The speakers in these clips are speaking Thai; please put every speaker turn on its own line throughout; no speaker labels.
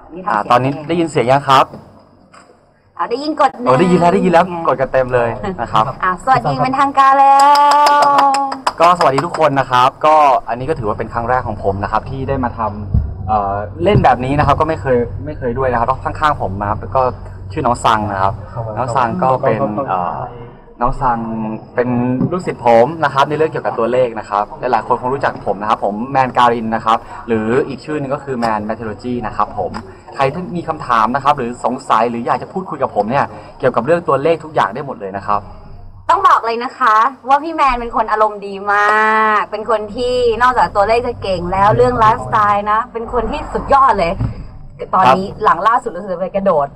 ตอนนี้ได้ยินเสียงยังครับ
ได้ยินกด
ได้ยินแล้วกดกันเต็มเลยนะครับ
สวัสดีเป็นทางการแล้ว
ก็สวัสดีทุกคนนะครับก็อันนี้ก็ถือว่าเป็นครั้งแรกของผมนะครับที่ได้มาทำเล่นแบบนี้นะครับก็ไม่เคยด้วยนะครับข้างๆผมนะครับก็ชื่อน้องซังนะครับน้องซังก็เป็นน้องซังเป็นลูกศิษย์ผมนะครับในเรื่องเกี่ยวกับตัวเลขนะครับหลายๆคนคงรู้จักผมนะครับผมแมนการินนะครับหรืออีกชื่อนึงก็คือแมนแมทโลจีนะครับผมใครที่มีคำถามนะครับหรือสงสัยหรืออยากจะพูดคุยกับผมเนี่ยเกี่ยวกับเรื่องตัวเลขทุกอย่างได้หมดเลยนะครับ
ต้องบอกเลยนะคะว่าพี่แมนเป็นคนอารมณ์ดีมากเป็นคนที่นอกจากตัวเลขจะเก่งแล้วเรื่องไลฟ์สไตล์นะเป็นคนที่สุดยอดเลยตอนนี้หลังล่าสุดรู้สึกไปกระโดด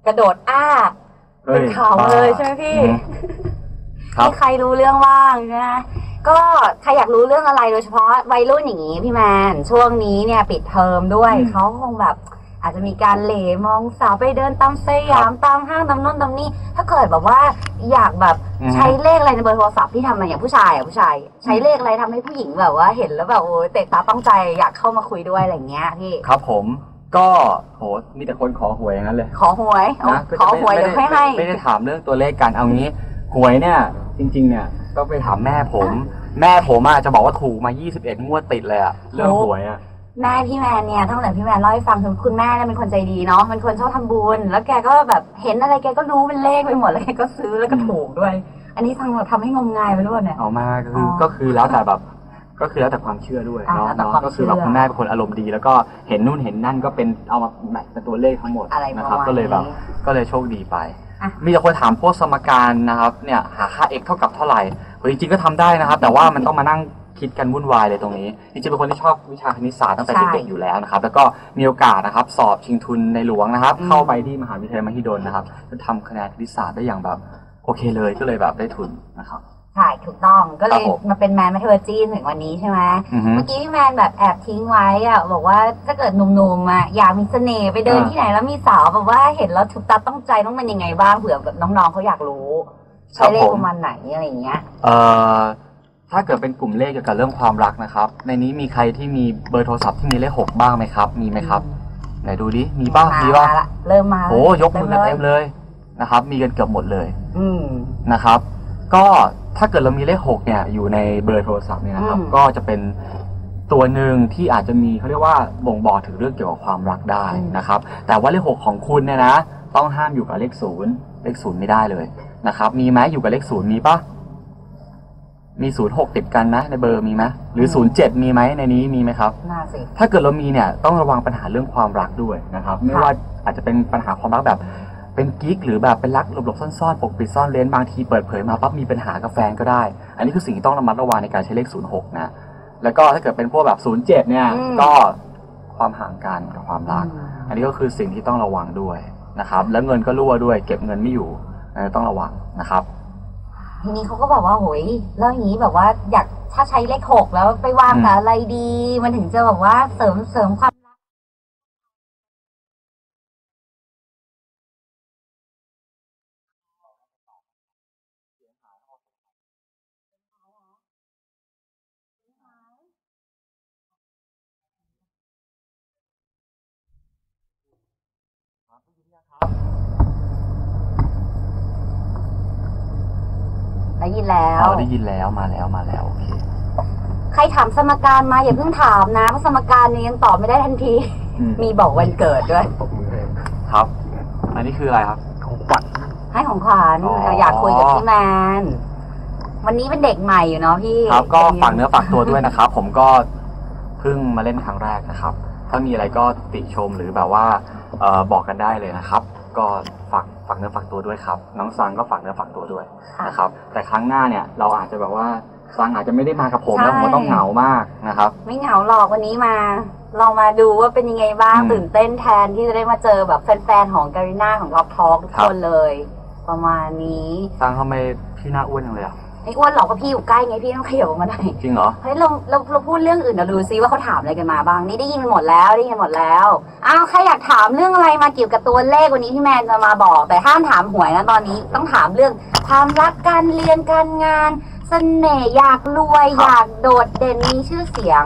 เป็นเขาเลยใช่ไหมพี่มีใครรู้เรื่องบ้างนะก็ใครอยากรู้เรื่องอะไรโดยเฉพาะวัยรุ่นอย่างนี้พี่แมนช่วงนี้เนี่ยปิดเทอมด้วยเขาคงแบบอาจจะมีการเหล่มองสาวไปเดินตามสยามตามห้างตามโน่นตามนี่ถ้าเกิดแบบว่าอยากแบบใช้เลขอะไรในเบอร์โทรศัพท์ที่ทำมาอย่างผู้ชายใช้เลขอะไรทำให้ผู้หญิงแบบว่าเห็นแล้วแบบโอ้เตะตาต้องใจอยากเข้ามาคุยด้วยอะไรเงี้ยพี่
ครับผมก็โหมีแต่คนขอหวยอย่างนั้นเลย
ขอหวย
นะ
ขอหวยเดี๋ยวให้
ไม่ได้ถามเรื่องตัวเลขกันเอางี้หวยเนี่ยจริงๆเนี่ยก็ไปถามแม่ผมจะบอกว่าถูกมา21งวดติดเลยอะเรื่องหวยอะ
แม่พี่แมนเนี่ยทั้งหมดพี่แมนเล่าให้ฟังถึงคุณแม่เนี่ยเป็นคนใจดีเนาะเป็นคนชอบทำบุญแล้วแกก็แบบเห็นอะไรแกก็รู้เป็นเลขไปหมดแล้วแกก็ซื้อแล้วก็ถูกด้วยอันนี้ทำให้งมงายไปด้วยเนี่ย
เอามาก็คือแล้วแต่แบบก็คือแล้วแต่ความเชื่อด้วยเนาะก็คือแบบคุณแม่เป็นคนอารมณ์ดีแล้วก็เห็นนู่นเห็นนั่นก็เป็นเอามาแมทเป็นตัวเลขทั้งหมดนะครับก็เลยโชคดีไปมีแต่คนถามพวกสมการนะครับเนี่ยหาค่า x เท่ากับเท่าไหร่จริงๆก็ทำได้นะครับแต่ว่ามันต้องมานั่งคิดกันวุ่นวายเลยตรงนี้จริงๆเป็นคนที่ชอบวิชาคณิตศาสตร์ตั้งแต่เด็กๆอยู่แล้วนะครับแล้วก็มีโอกาสนะครับสอบชิงทุนในหลวงนะครับเข้าไปที่มหาวิทยาลัยมหิดลนะครับจะทำคะแนนคณิตศาสตร์ได้อย่างแบบโอเคเลยก็เลยแบบได้ทุนนะครับ
ใช่ถูกต้องก็เลยมาเป็นแมนแมทเทอร์จีถึงวันนี้ใช่ไหมเมื่อกี้พี่แมนแบบแอบทิ้งไว้อะบอกว่าถ้าเกิดหนุ่มๆอะอยากมีเสน่ห์ไปเดินที่ไหนแล้วมีสาวแบบว่าเห็นแล้วถูกตาต้องใจต้องเป็นยังไงบ้างเผื่อแบบน้องๆเขาอยากรู้ใช้เลขประมาณไหนอะไรอย่างเงี้ย
ถ้าเกิดเป็นกลุ่มเลขเกี่ยวกับเรื่องความรักนะครับในนี้มีใครที่มีเบอร์โทรศัพท์ที่มีเลข6บ้างไหมครับมีไหมครับไหนดูดิมีบ้างมีบ้าง
เริ่มมา
โอ้ยกมือกันเต็มเลยนะครับมีกันเกือบหมดเลยนะครับก็ถ้าเกิดเรามีเลข6เนี่ยอยู่ในเบอร์โทรศัพท์เนี่ยนะครับก็จะเป็นตัวหนึ่งที่อาจจะมีเขาเรียกว่าบ่งบอกถึงเรื่องเกี่ยวกับความรักได้นะครับแต่ว่าเลข6ของคุณเนี่ยนะต้องห้ามอยู่กับเลข0ไม่ได้เลยนะครับมีไหมอยู่กับเลข0มีปะมี06ติดกันนะในเบอร์มีไหมหรือ07มีไหมในนี้มีไหมครับ
น่าสิ
ถ้าเกิดเรามีเนี่ยต้องระวังปัญหาเรื่องความรักด้วยนะครับไม่ว่าอาจจะเป็นปัญหาความรักแบบเป็นกิ๊กหรือแบบเป็นรักหลบๆซ่อนๆปกปิดซ่อนเร้นบางทีเปิดเผยมาปั๊บมีปัญหากับแฟนก็ได้อันนี้คือสิ่งที่ต้องระมัดระวังในการใช้เลข06นะแล้วก็ถ้าเกิดเป็นพวกแบบ07เนี่ยก็ความห่างกันกับความรักอันนี้ก็คือสิ่งที่ต้องระวังด้วยนะครับแล้วเงินก็รั่วด้วยเก็บเงินไม่อยู่ต้องระวังนะครับ
ทีนี้เขาก็บอกว่าโหยแล้วอย่างนี้แบบว่าอยากถ้าใช้เลข6แล้วไปวางกับอะไรดีมันถึงจะแบบว่าเสริมความได้ยินแล้ว
ได้ยินแล้วมาแล้วโอเค
ใครถามสมการมาอย่าเพิ่งถามนะเพราะสมการนี้ยังตอบไม่ได้ทันทีมีบอกวันเกิดด้วย
ครับอันนี้คืออะไรครับของขวัญ
ให้ของขวัญอยากคุยกับพี่แมนวันนี้เป็นเด็กใหม่อยู่เนาะพี่
ครับก็ฝากเนื้อฝากตัวด้วยนะครับผมก็เพิ่งมาเล่นครั้งแรกนะครับถ้ามีอะไรก็ติชมหรือแบบว่าบอกกันได้เลยนะครับก็ฝากเนื้อฝากตัวด้วยครับน้องซังก็ฝากเนื้อฝากตัวด้วยนะครับแต่ครั้งหน้าเนี่ยเราอาจจะแบบว่าซังอาจจะไม่ได้มากับผมแล้วผมต้องเหงามากนะครับ
ไม่เหงาหรอกวันนี้มาลองมาดูว่าเป็นยังไงบ้างตื่นเต้นแทนที่จะได้มาเจอแบบแฟนๆของการีน่าของท็อปทอล์กทุกคนเลยประมาณนี้
ซังทำไมพี่หน้าอ้วนจังเลยอะ
ไม่อ้วนหรอกเพราะพี่อยู่ใกล้ไงพี่ต้องขยับออกมาหน่อย
จริงเหรอ
เฮ้ยเราพูดเรื่องอื่นเราดูซิว่าเขาถามอะไรกันมาบ้างนี่ได้ยินหมดแล้วอ้าวใครอยากถามเรื่องอะไรมาเกี่ยวกับตัวเลขวันนี้พี่แมนจะมาบอกแต่ห้ามถามหวยนะตอนนี้ต้องถามเรื่องความรักการเรียนการงานเสน่ห์อยากรวยอยากโดดเด่นมีชื่อเสียง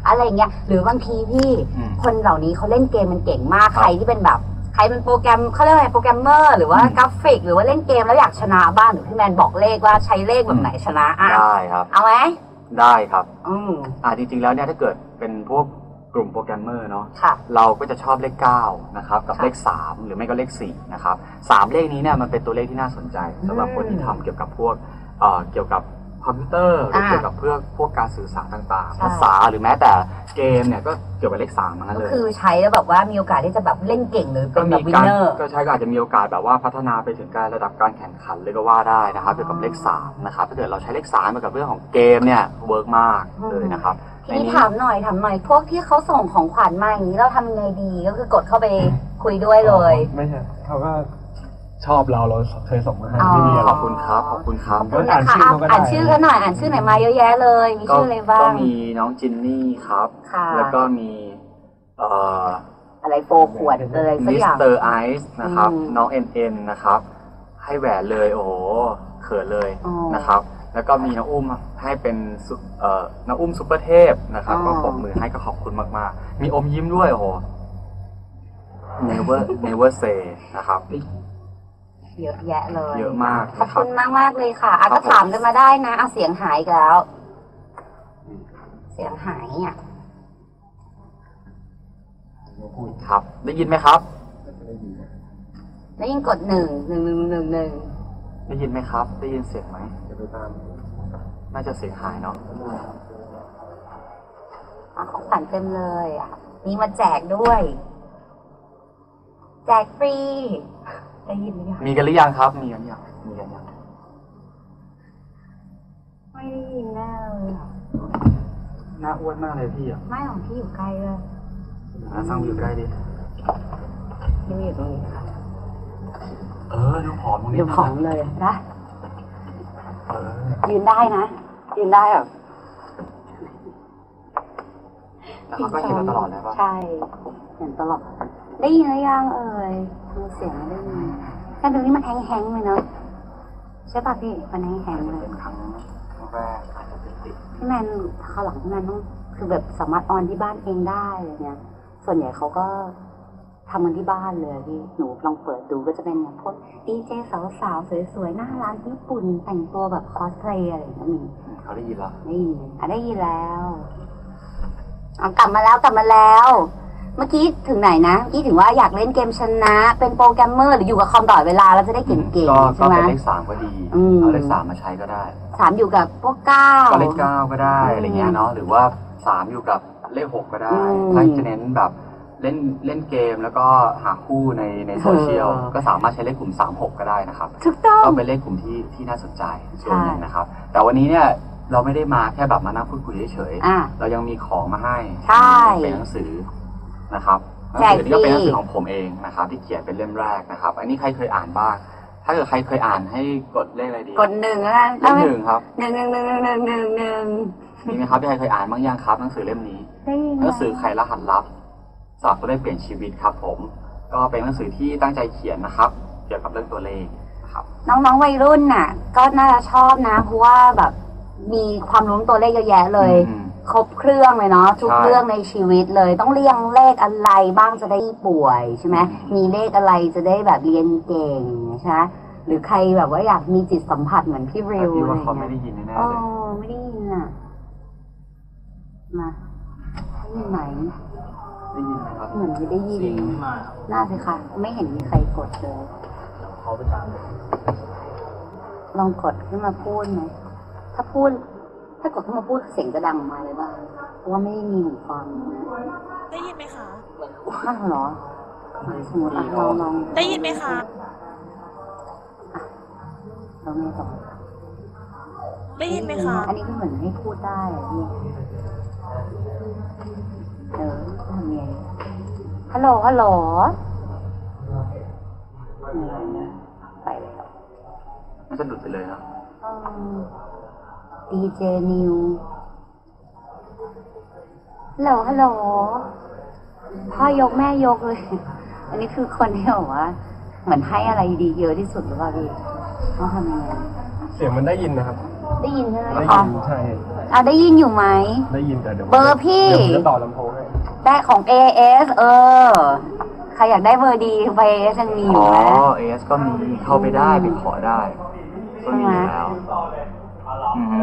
อะไรเงี้ยหรือบางทีที่คนเหล่านี้เขาเล่นเกมมันเก่งมากใครที่เป็นแบบใครเป็นโปรแกรมเขาเรียกอะไรโปรแกรมเมอร์หรือว่ากราฟิกหรือว่าเล่นเกมแล้วอยากชนะบ้างหรือพี่แมนบอกเลขว่าใช้เลขแบบไหนชนะ
ได้ครับ
เอาไหม
ได้ครับจริงๆแล้วเนี่ยถ้าเกิดเป็นพวกกลุ่มโปรแกรมเมอร์เนาะเราก็จะชอบเลข9นะครับกับเลข3หรือไม่ก็เลข4นะครับ3เลขนี้เนี่ยมันเป็นตัวเลขที่น่าสนใจสำหรับคนที่ทำเกี่ยวกับพวกเกี่ยวกับคอมพิวเตอร์หรือเกี่ยวกับพวกการสื่อสารต่างๆภาษาหรือแม้แต่เกมเนี่ยก็เกี่ยวกับเลข3นั่นเลย
ก็คือใช้แล้วแบบว่ามีโอกาสที่จะแบบเล่นเก่งหรือเป็นแบบวินเนอร์
ก็ใช้ก็อาจจะมีโอกาสแบบว่าพัฒนาไปถึงการระดับการแข่งขันเลยก็ว่าได้นะครับเกี่ยวกับเลข3นะครับถ้าเกิดเราใช้เลข3มากับเรื่องของเกมเนี่ยเวิร์กมากเลยนะครับ
ทีนี้ถามหน่อยพวกที่เขาส่งของขวัญมาอย่างนี้เราทำยังไงดีก็คือกดเข้าไปคุยด้วยเลย
ไม่ใช่เขาก็ชอบเราเคยส่งมาให้
ไม่มีขอบคุณครับขอบคุณครับ
อ่านชื่อเขาหน่อยอ่านชื่อไหนมาเยอะแยะเลยมีชื่ออะไรบ้าง
ก็มีน้องจินนี่ครับแล้วก็มี
อะไรโฟขวดอะไรสักอย่าง
มิสเตอร์ไอซ์นะครับน้องเอ็นนะครับให้แหวนเลยโอ้โหเขินเลยนะครับแล้วก็มีน้องอุ้มให้เป็นน้องอุ้มซุปเปอร์เทพนะครับก็ปรบมือให้ก็ขอบคุณมากๆมีอมยิ้มด้วยโอ้โห never say นะครับ
เยอะแยะเลย
เยอะมาก
ขอบคุณมากเลยค่ะก็ถามกันมาได้นะเสียงหายแล้วเสียงหายอ่ะ
ครับได้ยินไหมครับ
ได้ยินกด1 1 1 1
ได้ยินไหมครับได้ยินเสียงไหมน่าจะเสียงหายเนาะ
ของขวัญเต็มเลยมีมาแจกด้วยแจกฟรีได้ยินหรือยัง
มีกันหรือยังครับมีกันยังไม่ได้
ยินแน่เลย
หน้าอ้วนมากเลยพี่
ไม่ของพี่อยู่ใกล้เลย
สร้างอยู่ใกล้ดิ
พี่อยู่ตรงนี้ค่ะ
ดูผอมตรงนี้
ดูผอมเลยนะยืนได้นะยืนได้แบบ
แล้วเขาก็เห็นเราตลอดเลยป่ะ
ใช่เห็นตลอดได้ยินหรือยังดูเสียงได้ยินแต่ตรงนี้มันแห้งๆเลยเนาะใช่ป่ะพี่มันแห้งๆเลย
ครั้งแรกอาจจะติด
พี่แมนเขาหลังพี่แมนต้องคือแบบสามารถออนที่บ้านเองได้อะไรเงี้ยส่วนใหญ่เขาก็ทำมันที่บ้านเลยพี่หนูลองเปิดดูก็จะเป็นพวกดีเจสาวๆสวยๆหน้าร้านญี่ปุ่นแต่งตัวแบบคอสเพลย์อะไรอย่างเงี้ยมี
เขาได้ยินแล้ว
ได้ยินแล้วกลับมาแล้ว เมื่อกี้ถึงไหนนะเมื่อกี้ถึงว่าอยากเล่นเกมชนะเป็นโปรแกรมเมอร์หรืออยู่กับคอมตลอดเวลาแล้วจะได้เก่งๆใช่ไหม
ก็เป็นเลข3ก็ดีเอาเลข3มาใช้ก็ได้
3อยู่กับพวก9
ก็เลข9ก็ได้อะไรเงี้ยเนาะหรือว่า3อยู่กับเลข6ก็ได้ถ้าจะเน้นแบบเล่นเกมแล้วก็หาคู่ในโซเชียลก็สามารถใช้เลขกลุ่ม36ก็ได้นะครับก็เป็นเลขกลุ่มที่น่าสนใจส่วนหนึ่งนะครับแต่วันนี้เนี่ยเราไม่ได้มาแค่แบบมานั่งพูดคุยเฉยๆเรายังมีของมาให้เป็นหนังสือนะครับหนังสือนี้ก็เป็นหนังสือของผมเองนะครับที่เขียนเป็นเล่มแรกนะครับอันนี้ใครเคยอ่านบ้างถ้าเกิดใครเคยอ่านให้กดเลขอะไรดี
กด1แล้วกัน
เลข1ครับ
1
มีไหมครับที่ใครเคยอ่านบ้างยังครับหนังสือเล่มนี้หนังสือไขรหัสลับศาสตร์ตัวเลขเปลี่ยนชีวิตครับผมก็เป็นหนังสือที่ตั้งใจเขียนนะครับเกี่ยวกับเรื่องตัวเลขครับ
น้องๆวัยรุ่นน่ะก็น่าจะชอบนะเพราะว่าแบบมีความรู้ตัวเลขเยอะแยะเลยครบเครื่องเลยเนาะทุกเรื่องในชีวิตเลยต้องเรียงเลขอะไรบ้างจะได้ป่วยใช่ไหมมีเลขอะไรจะได้แบบเรียนเก่งใช่ไหมหรือใครแบบว่าอยากมีจิตสัมผัสเหมือนพี่ริว
อะไรเงี้ยเขาไม่ได้ยินแน่เลย
ไม่ได้ยินอ่ะมาได้ยินไหม
ได้ยินไหมครับ
เหมือนไม่ได้ยินน่าสิคะไม่เห็นมีใครกดเลย
เขาไปตาม
ลองกดขึ้นมาพูดไหมถ้ากดขึ้นมาพูดเสียงจะดังมาเลยบ้างเพราะว่าไม่มีหูฟัง
ได้ยินไหมคะ
น่าเหรอสมมติเราลอง
ได้ยินไหมคะ
เราไม่ตอบ
ได้ยินไหมคะ
อันนี้ก็เหมือนให้พูดได้พี่ทำไงฮัลโหลไปเลย
มันจะหลุดไปเลยครับ
ดีเจนิวฮัลโหลพ่อยกแม่ยกเลยอันนี้คือคนที่บอกว่าเหมือนให้อะไรดีเยอะที่สุดหรือเปล่าพี่ต้องทำยังไง
เสียงมันได้ยินนะครับ
ได้ยินใช่ไหม
คะได้ยินใช่
ได้ยินอยู่ไหม
ได้ยินแต่เดี๋ยว
เบอร์พี่
เดี๋ยวผมจะต่อลำโพงให้
ได้ของ AS ใครอยากได้เบอร์ดีไป AS ยังมีอยู่
อ๋อ
นะ
AS ก็มีเข้าไปได้ไปขอได้ก็มีอยู่แล้วอือฮึ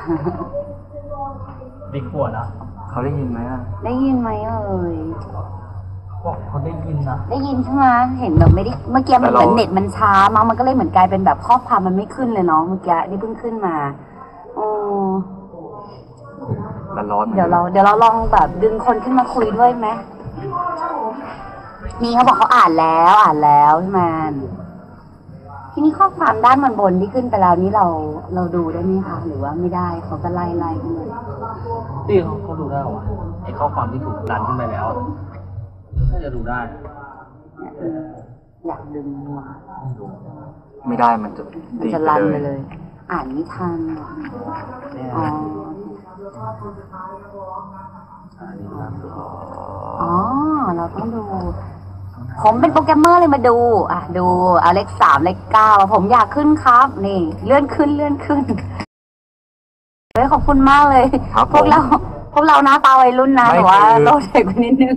บิ๊กขวดนะ
เขาได้ยินไหมอ่ะ
ได้ยินไหม
บอกเขาได้ยินนะ
ได้ยินใช่ไหมเห็นแบบไม่ได้เมื่อกี้มันเหมือนเน็ตมันช้ามั้งมันก็เลยเหมือนกลายเป็นแบบข้อความมันไม่ขึ้นเลยเนาะเมื่อกี้นี่เพิ่งขึ้นมา
ร้อน
เดี๋ยวเราลองแบบดึงคนขึ้นมาคุยด้วยไหมนี่เขาบอกเขาอ่านแล้วใช่ไหมทีนี้ข้อความด้านบนที่ขึ้นไปแล้วนี้เราดูได้ไหมคะหรือว่าไม่ได้เขาก็ไล่ขึ้นมา
ที่เขาดูได้หรอไอ้ข้อความที่ถูกดันขึ้นไปแล้วน่าจะดูได้
อยากดึงมา
ไม่ได้มันจะ
รันไปเลย อ่านไม่ทันอ๋อเราต้องดูผมเป็นโปรแกรมเมอร์เลยมาดูดูเลข 3เลข 9ผมอยากขึ้นครับนี่เลื่อนขึ้นขอบคุณมากเลยพวกเราหน้าตาวัยรุ่นนะแต่ว่าโตเด็กกว่านิดนึง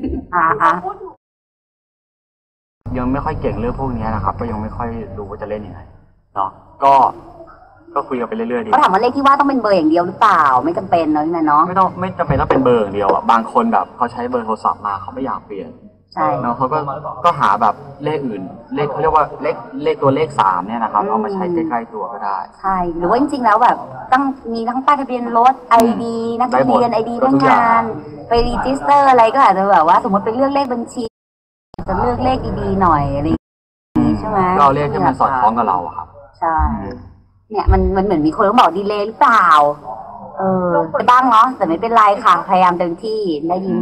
ยังไม่ค่อยเก่งเรื่องพวกนี้นะครับก็ยังไม่ค่อยรู้ว่าจะเล่นยังไงเนาะก็คุยกันไปเรื่อยๆดี
เขาถามว่าเลขที่ว่าต้องเป็นเบอร์อย่างเดียวหรือเปล่าไม่จำเป็นเนาะเนาะ
ไม่จำเป็นต้องเป็นเบอร์อย่างเดียวอ่ะบางคนแบบเขาใช้เบอร์โทรศัพท์มาเขาไม่อยากเปลี่ยน
ใช่
เนาะเขาก็หาแบบเลขอื่นเลขเขาเรียกว่าเลขตัวเลข3เนี่ยนะครับเอามาใช้ใกล้ๆตัวก็ได้
ใช่หรือว่าจริงๆแล้วแบบมีทั้งป้ายทะเบียนรถ ID นักเรียน ID พนักงานไปรีจิสเตอร์อะไรก็อาจจะแบบว่าสมมติเป็นเลือกเลขบัญชีจะเลือกเลขดีๆหน่อยอะไรใช่ไหม
ก็เลขที่มันสอดคล้องกับเราครับ
ใช่เนี่ยมันเหมือนมีคนเขาบอกดีเลย์หรือเปล่าไปบ้างเนาะแต่ไม่เป็นไรค่ะพยายามเต็มที่ได้ยิน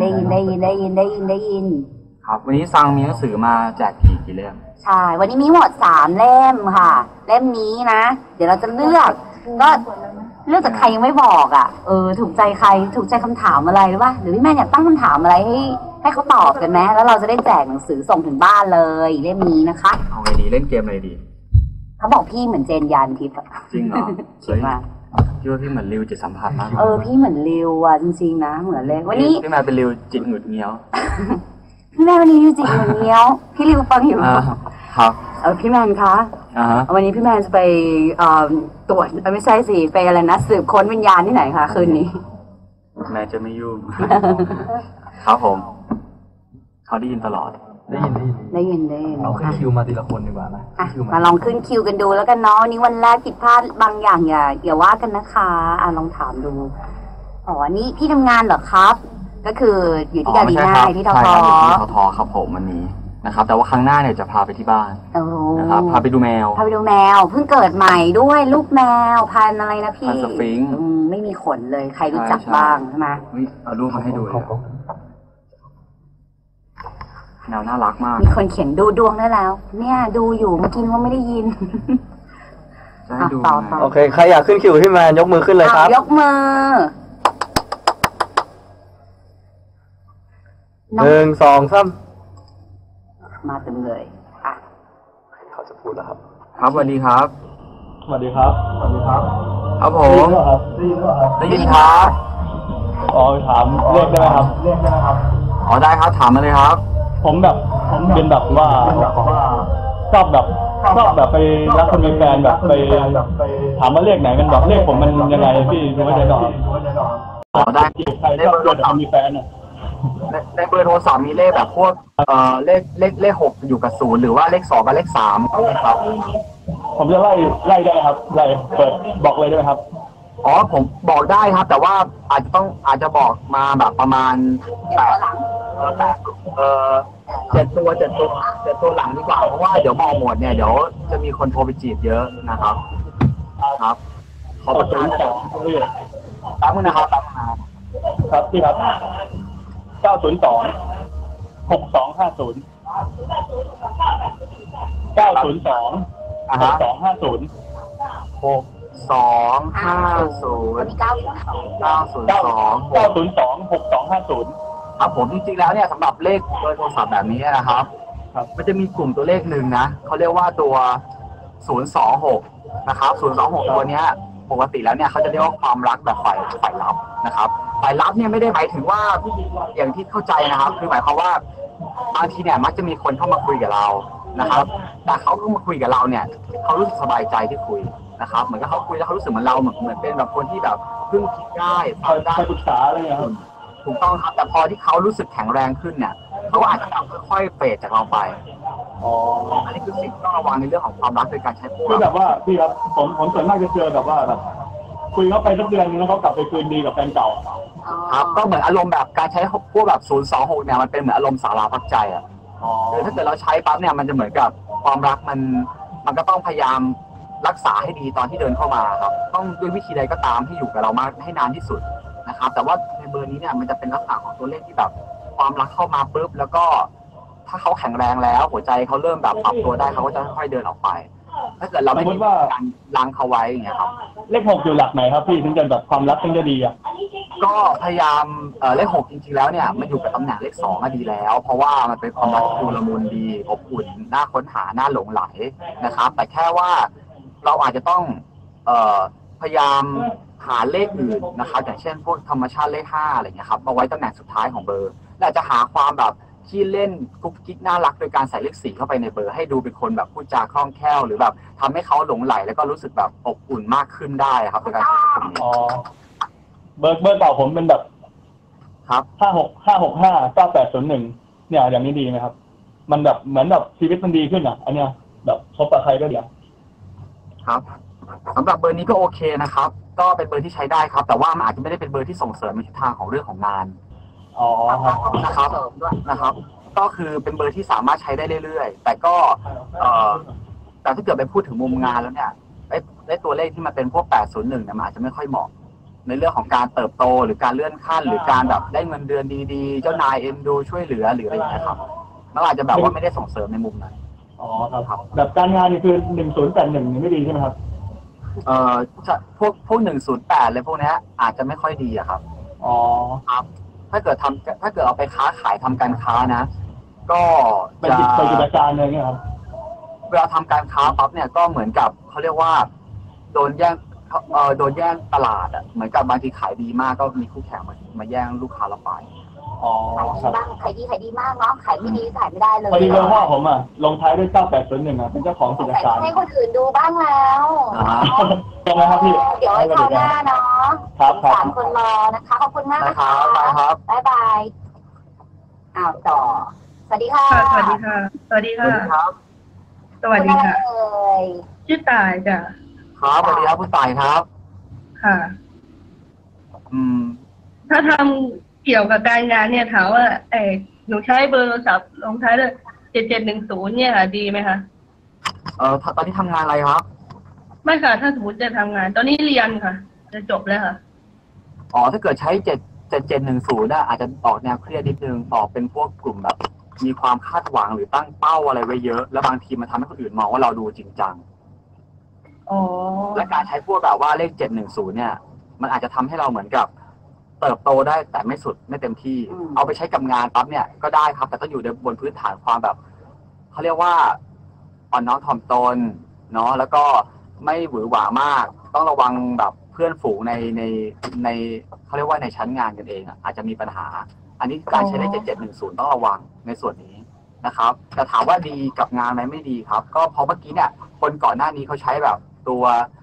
ครับวันนี้ซังมีหนังสือมาแจกกี่เล่ม
ใช่วันนี้มีหมด3เล่มค่ะเล่มนี้นะเดี๋ยวเราจะเลือกจากใครยังไม่บอกถูกใจใครถูกใจคำถามอะไรหรือว่าหรือพี่แม่อยากตั้งคำถามอะไรให้เขาตอบกันไหมแล้วเราจะได้แจกหนังสือส่งถึงบ้านเลยเล่มนี้นะคะ
เอาไงดีเล่นเกมอะไรดี
เขาบอกพี่เหมือนเจนยานทิพย์
จริงเหรอสวยมากพี่ว่าพี่เหมือนริวจิตสัมผัสมาก
พี่เหมือนริวจริงๆนะเหมือนเลยวันนี้
พี่แม่เป็นริวจิตหงุดเงี้ยว
พี่แม่วันนี้ริวจิตหงุดเงี้ยวพี่ริวฟังอยู่
ครับ
พี่แมนคะวันนี้พี่แมนจะไปตรวจไม่ใช่สิไปอะไรนะสืบค้นวิญญาณที่ไหนคะคืนนี้
แม่จะไม่ยุ่งครับผมเขาได้ยินตลอด
ได้ยิน
เราขึ้นคิวมาทีละคนดีกว่านะ
มาลองขึ้นคิวกันดูแล้วกันเนาะวันนี้วันแรกผิดพลาดบางอย่างอย่าว่ากันนะคะลองถามดูนี่พี่ทำงานเหรอครับก็คืออยู่ที่กาลีน่าที่ทท
ครับผมวันนี้นะครับแต่ว่าครั้งหน้าเนี่ยจะพาไปที่บ้านนะครับพาไปดูแมว
เพิ่งเกิดใหม่ด้วยลูกแมวพันอะไรนะพี่
พันสฟิงค์
ไม่มีขนเลยใครรู้จักบ้างใช่ไหม
เอารูปมาให้ดูแนวน่ารักมาก
มีคนเขียนดูดวงได้แล้วเนี่ยดูอยู่เมื่อกี้ว่าไม่ได้ยิน
ต่อ
โอเคใครอยากขึ้นคิวพี่แมนยกมือขึ้นเลยครับ
ยกมือ
1 2 3
มาเต็มเลย
เขาจะพูดแล้วครับ
ครับสวัสดีครับครับผมได้ยินครับ
ถามเรียกได้ไหมครับ
ได้ครับถามมาเลยครับ
ผมเป็นแบบว่าชอบแบบไปรักคนมีแฟนแบบไปถามว่าเลขไหนมันแบบเลขผมมันยังไงพี่รู้ไหมจ๊ะ
ได้
ได้เบอร์โทรศัพท์มีแฟน
ในเบอร์โทรศัพท์มีเลขแบบพวกเลข6อยู่กับ0หรือว่าเลข2กับเลข3ครับ
ผมจะไล่ได้ครับไล่เปิดบอกเลยได้ไหมครับ
ผมบอกได้ครับแต่ว่าอาจจะบอกมาแบบประมาณ7 ตัวหลังดีกว่าเพราะว่าเดี๋ยวมองหมดเนี่ยเดี๋ยวจะมีคนโทรไปจีบเยอะนะครับครับขอประกาศตามมือนะครับ
ครับพี่ครับ902 6250 902 6250
ครับผมจริงๆแล้วเนี่ยสำหรับเลขเบอร์โทรศัพท์แบบนี้นะครับมันจะมีกลุ่มตัวเลขหนึ่งนะเขาเรียกว่าตัว026นะครับ026ตัวเนี้ยปกติแล้วเนี่ยเขาจะเรียกว่าความรักแบบฝ่ายลับนะครับฝ่ายลับเนี่ยไม่ได้หมายถึงว่าอย่างที่เข้าใจนะครับคือหมายความว่าบางทีเนี่ยมักจะมีคนเข้ามาคุยกับเรานะครับแต่เขาเข้ามาคุยกับเราเนี่ยเขารู้สึกสบายใจที่คุยนะครับเหมือนกับเขาคุยแล้วเขารู้สึกเหมือนเราเหมือนเป็นแบบคนที่แบบพึ่งพิงได้ฟังได้
ปรึกษาอะไรอย่างเงี้ยครับ
ถูกต้องครับแต่พอที่เขารู้สึกแข็งแรงขึ้นเนี่ยเขาอาจจะค่อยๆเฟดจากเราไปอันนี้คือสิ่งที่ต้องระวังในเรื่องของความรักโดยการใช้พวก
คือแบบว่าพี่ครับผมส่วนมากจะเจอแบบว่าแบบคุยเขาไปสักเดือนนึงแล้วเขากลับไปคืนดีกับแฟนเก่า
ครับก็เหมือนอารมณ์แบบการใช้พวกแบบ026เนี่ยมันเป็นเหมือนอารมณ์สาราพักใจอ่ะคือถ้าเกิดเราใช้ปั๊บเนี่ยมันจะเหมือนกับความรักมันก็ต้องพยายามรักษาให้ดีตอนที่เดินเข้ามาครับต้องด้วยวิธีใดก็ตามให้อยู่กับเรามากให้นานที่สุดนะครับแต่ว่าในเบอร์นี้เนี่ยมันจะเป็นลักษณะของตัวเลขที่แบบความรักเข้ามาปุ๊บแล้วก็ถ้าเขาแข็งแรงแล้วหัวใจเขาเริ่มแบบปรับตัวได้เขาก็จะค่อยๆเดินออกไปถ้าเกิดเราไม่มีการล้างเขาไว้อย่างเงี้ยครับ
เลข 6อยู่หลักไหนครับพี่ถึงจะแบบความรักถึงจะดีอ่ะ
ก็พยายามเลข 6จริงๆแล้วเนี่ยมันอยู่กับตำแหน่งเลข 2ก็ดีแล้วเพราะว่ามันเป็นความรักที่ละมุนดีอบอุ่นน่าค้นหาน่าหลงไหลนะครับแต่แค่ว่าเราอาจจะต้องพยายามหาเลขอื่นนะครับอย่างเช่นพวกธรรมชาติเลข 5อะไรเงี้ยครับมาไว้ตำแหน่งสุดท้ายของเบอร์และอาจจะหาความแบบที่เล่นกุ๊กกิ๊กน่ารักโดยการใส่เลข 4เข้าไปในเบอร์ให้ดูเป็นคนแบบพูดจาคล่องแคล่วหรือแบบทำให้เขาหลงไหลแล้วก็รู้สึกแบบอบอุ่นมากขึ้นได้ครับโดยการใช้ตรงนี้
เบอร์เก่าผมเป็นแบบ
ครับ
5659801เนี่ยอย่างนี้ดีไหมครับมันแบบเหมือนแบบชีวิตมันดีขึ้นอ่ะอันเนี้ยแบบคบกับใครก็ดี
ครับสำหรับเบอร์นี้ก็โอเคนะครับก็เป็นเบอร์ที่ใช้ได้ครับแต่ว่ามันอาจจะไม่ได้เป็นเบอร์ที่ส่งเสริมในทิศทางของเรื่องของงานนะครับก็คือเป็นเบอร์ที่สามารถใช้ได้เรื่อยๆแต่ก็แต่ถ้าเกิดไปพูดถึงมุมงานแล้วเนี่ยไอ้ตัวเลขที่มันเป็นพวก801เนี่ยมันอาจจะไม่ค่อยเหมาะในเรื่องของการเติบโตหรือการเลื่อนขั้นหรือการแบบได้เงินเดือนดีๆเจ้านายเอ็นดูช่วยเหลือหรืออะไรอย่างเงี้ยครับมันอาจจะแบบว่าไม่ได้ส่งเสริมในมุมนั้น
ครับแบบการงานนี่คือ1081นี่ไม่ดีใช่ไหมครับ
พวก108เลยพวกนี้อาจจะไม่ค่อยดีอะครับครับถ้าเกิดเอาไปค้าขายทำการค้านะก็
เป็นกิจการอะไรเงี้ยครับ
เวลาทำการค้าปั๊บเนี่ยก็เหมือนกับเขาเรียกว่าโดนแย่งตลาดอ่ะเหมือนกับบางทีขายดีมากก็มีคู่แข่งมาแย่งลูกค้าเราไป
ขายดีมากเนาะขายไม่ดีขายไม่ได้เลย
พอดีเบอร์พ่อผมอ่ะลงท้ายด้วย9801อ่ะเป็นเจ้าของกิจการ
ให้คนอื่นดูบ้างแล้ว
ตรงไหมครับพี่
เดี๋ยวไว้คราวหน้าเนาะ
ครับ
3 คนรอนะคะขอบคุณมาก
นะคะครับ
บ๊ายบายต่อสวัสดีค่ะ
สวัสดีค่ะสวัสดีค่ะ
ครับ
สวัสดีค่ะชื่อตายจ้ะ
ครับสวัสดีครับคุณตายครับ
ค่ะถ้าทำเกี่ยวกับการงานเนี่ยถามว่าหนูใช้เบอร์โทรศัพท์ลงท้ายด้วย7710เนี่ยดีไหมคะ
ตอนนี้ทำงานอะไรครับ
ไม่ค่ะถ้าสมมติจะทำงานตอนนี้เรียนค่ะจะจบแล้วค่ะ
ถ้าเกิดใช้7710น่ะอาจจะออกแนวเครียดนิดนึงออกเป็นพวกกลุ่มแบบมีความคาดหวังหรือตั้งเป้าอะไรไว้เยอะแล้วบางทีมันทำให้คนอื่นมองว่าเราดูจริงจังและการใช้พวกแบบว่าเลข710เนี่ยมันอาจจะทำให้เราเหมือนกับเติบโตได้แต่ไม่สุดไม่เต็มที่เอาไปใช้กับงานปั๊บเนี่ยก็ได้ครับแต่ต้องอยู่บนพื้นฐานความแบบเขาเรียกว่าอ่อนน้อมถ่อมตนเนาะแล้วก็ไม่หวือหวามากต้องระวังแบบเพื่อนฝูงในเขาเรียกว่าในชั้นงานกันเองอาจจะมีปัญหาอันนี้การใช้เลข7710ต้องระวังในส่วนนี้นะครับแต่ถามว่าดีกับงานไหมไม่ดีครับก็เพราะเมื่อกี้เนี่ยคนก่อนหน้านี้เขาใช้แบบตัว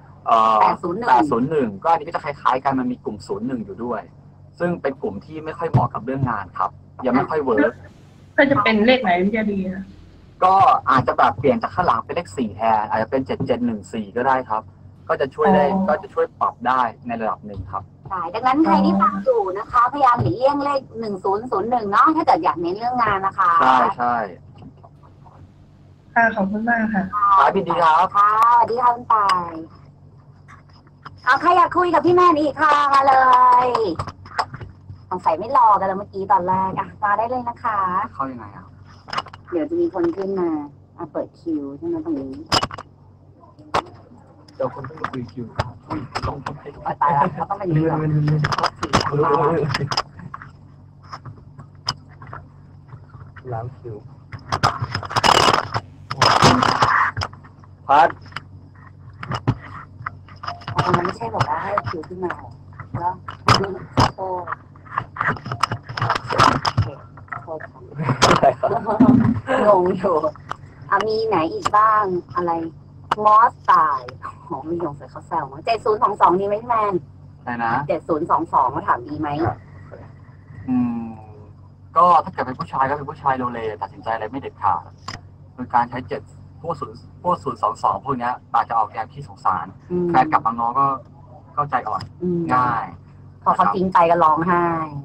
801ก็อันนี้ก็จะคล้ายๆกันมันมีกลุ่ม01อยู่ด้วยซึ่งเป็นกลุ่มที่ไม่ค่อยเหมาะกับเรื่องงานครับยังไม่ค่อยเวิร์ก
ก็จะเป็นเลขไหนมันจะดีคะ
ก็อาจจะแบบเปลี่ยนจากข้างหลังเป็นเลข4แทนอาจจะเป็น7714ก็ได้ครับก็จะช่วยปรับได้ในระดับหนึ่งครับ
ใช่ดังนั้นใครที่ฟังอยู่นะคะพยายามหลีกเลี่ยงเลข1001เนาะถ้าเกิดอยากเน้นเรื่องงานนะคะ
ใช่
ค่ะขอบคุณมากค่ะ
ครับพี่ดีครับ
ค่ะสวัสดีค่ะคุณตายใครอยากคุยกับพี่แม่อีกค่ะมาเลยสงสัยไม่รอกันแล้วเมื่อกี้ตอนแรกมาได้เลยนะคะ
เข้ายังไง
เดี๋ยวจะมีคนขึ้นมาเปิดคิวใช่ไหมตรงนี้
เดี๋ยวคนต้องคุยคิว
ต้องตายแล้วเขาต้องเป็นเรื่อง
ล้างคิวพัด
มันไม่ใช่แบบคิวขึ้นมาแล้วโอ้งงอยู่มีไหนอีกบ้างอะไรมอสตายไม่ยงใส่เขาแซวมั้ง7022ดีไหมพี่แมน
อะไรนะ
7022เขาถามดีไหม
ก็ถ้าเกิดเป็นผู้ชายก็เป็นผู้ชายโลเลตัดสินใจอะไรไม่เด็ดขาดโดยการใช้พวก022พวกนี้อาจจะออกแนวที่สงสารแฟนกลับมาง้อก็ใจอ่อนง่าย
พอเขาทิ้งไปก็ร้องไห้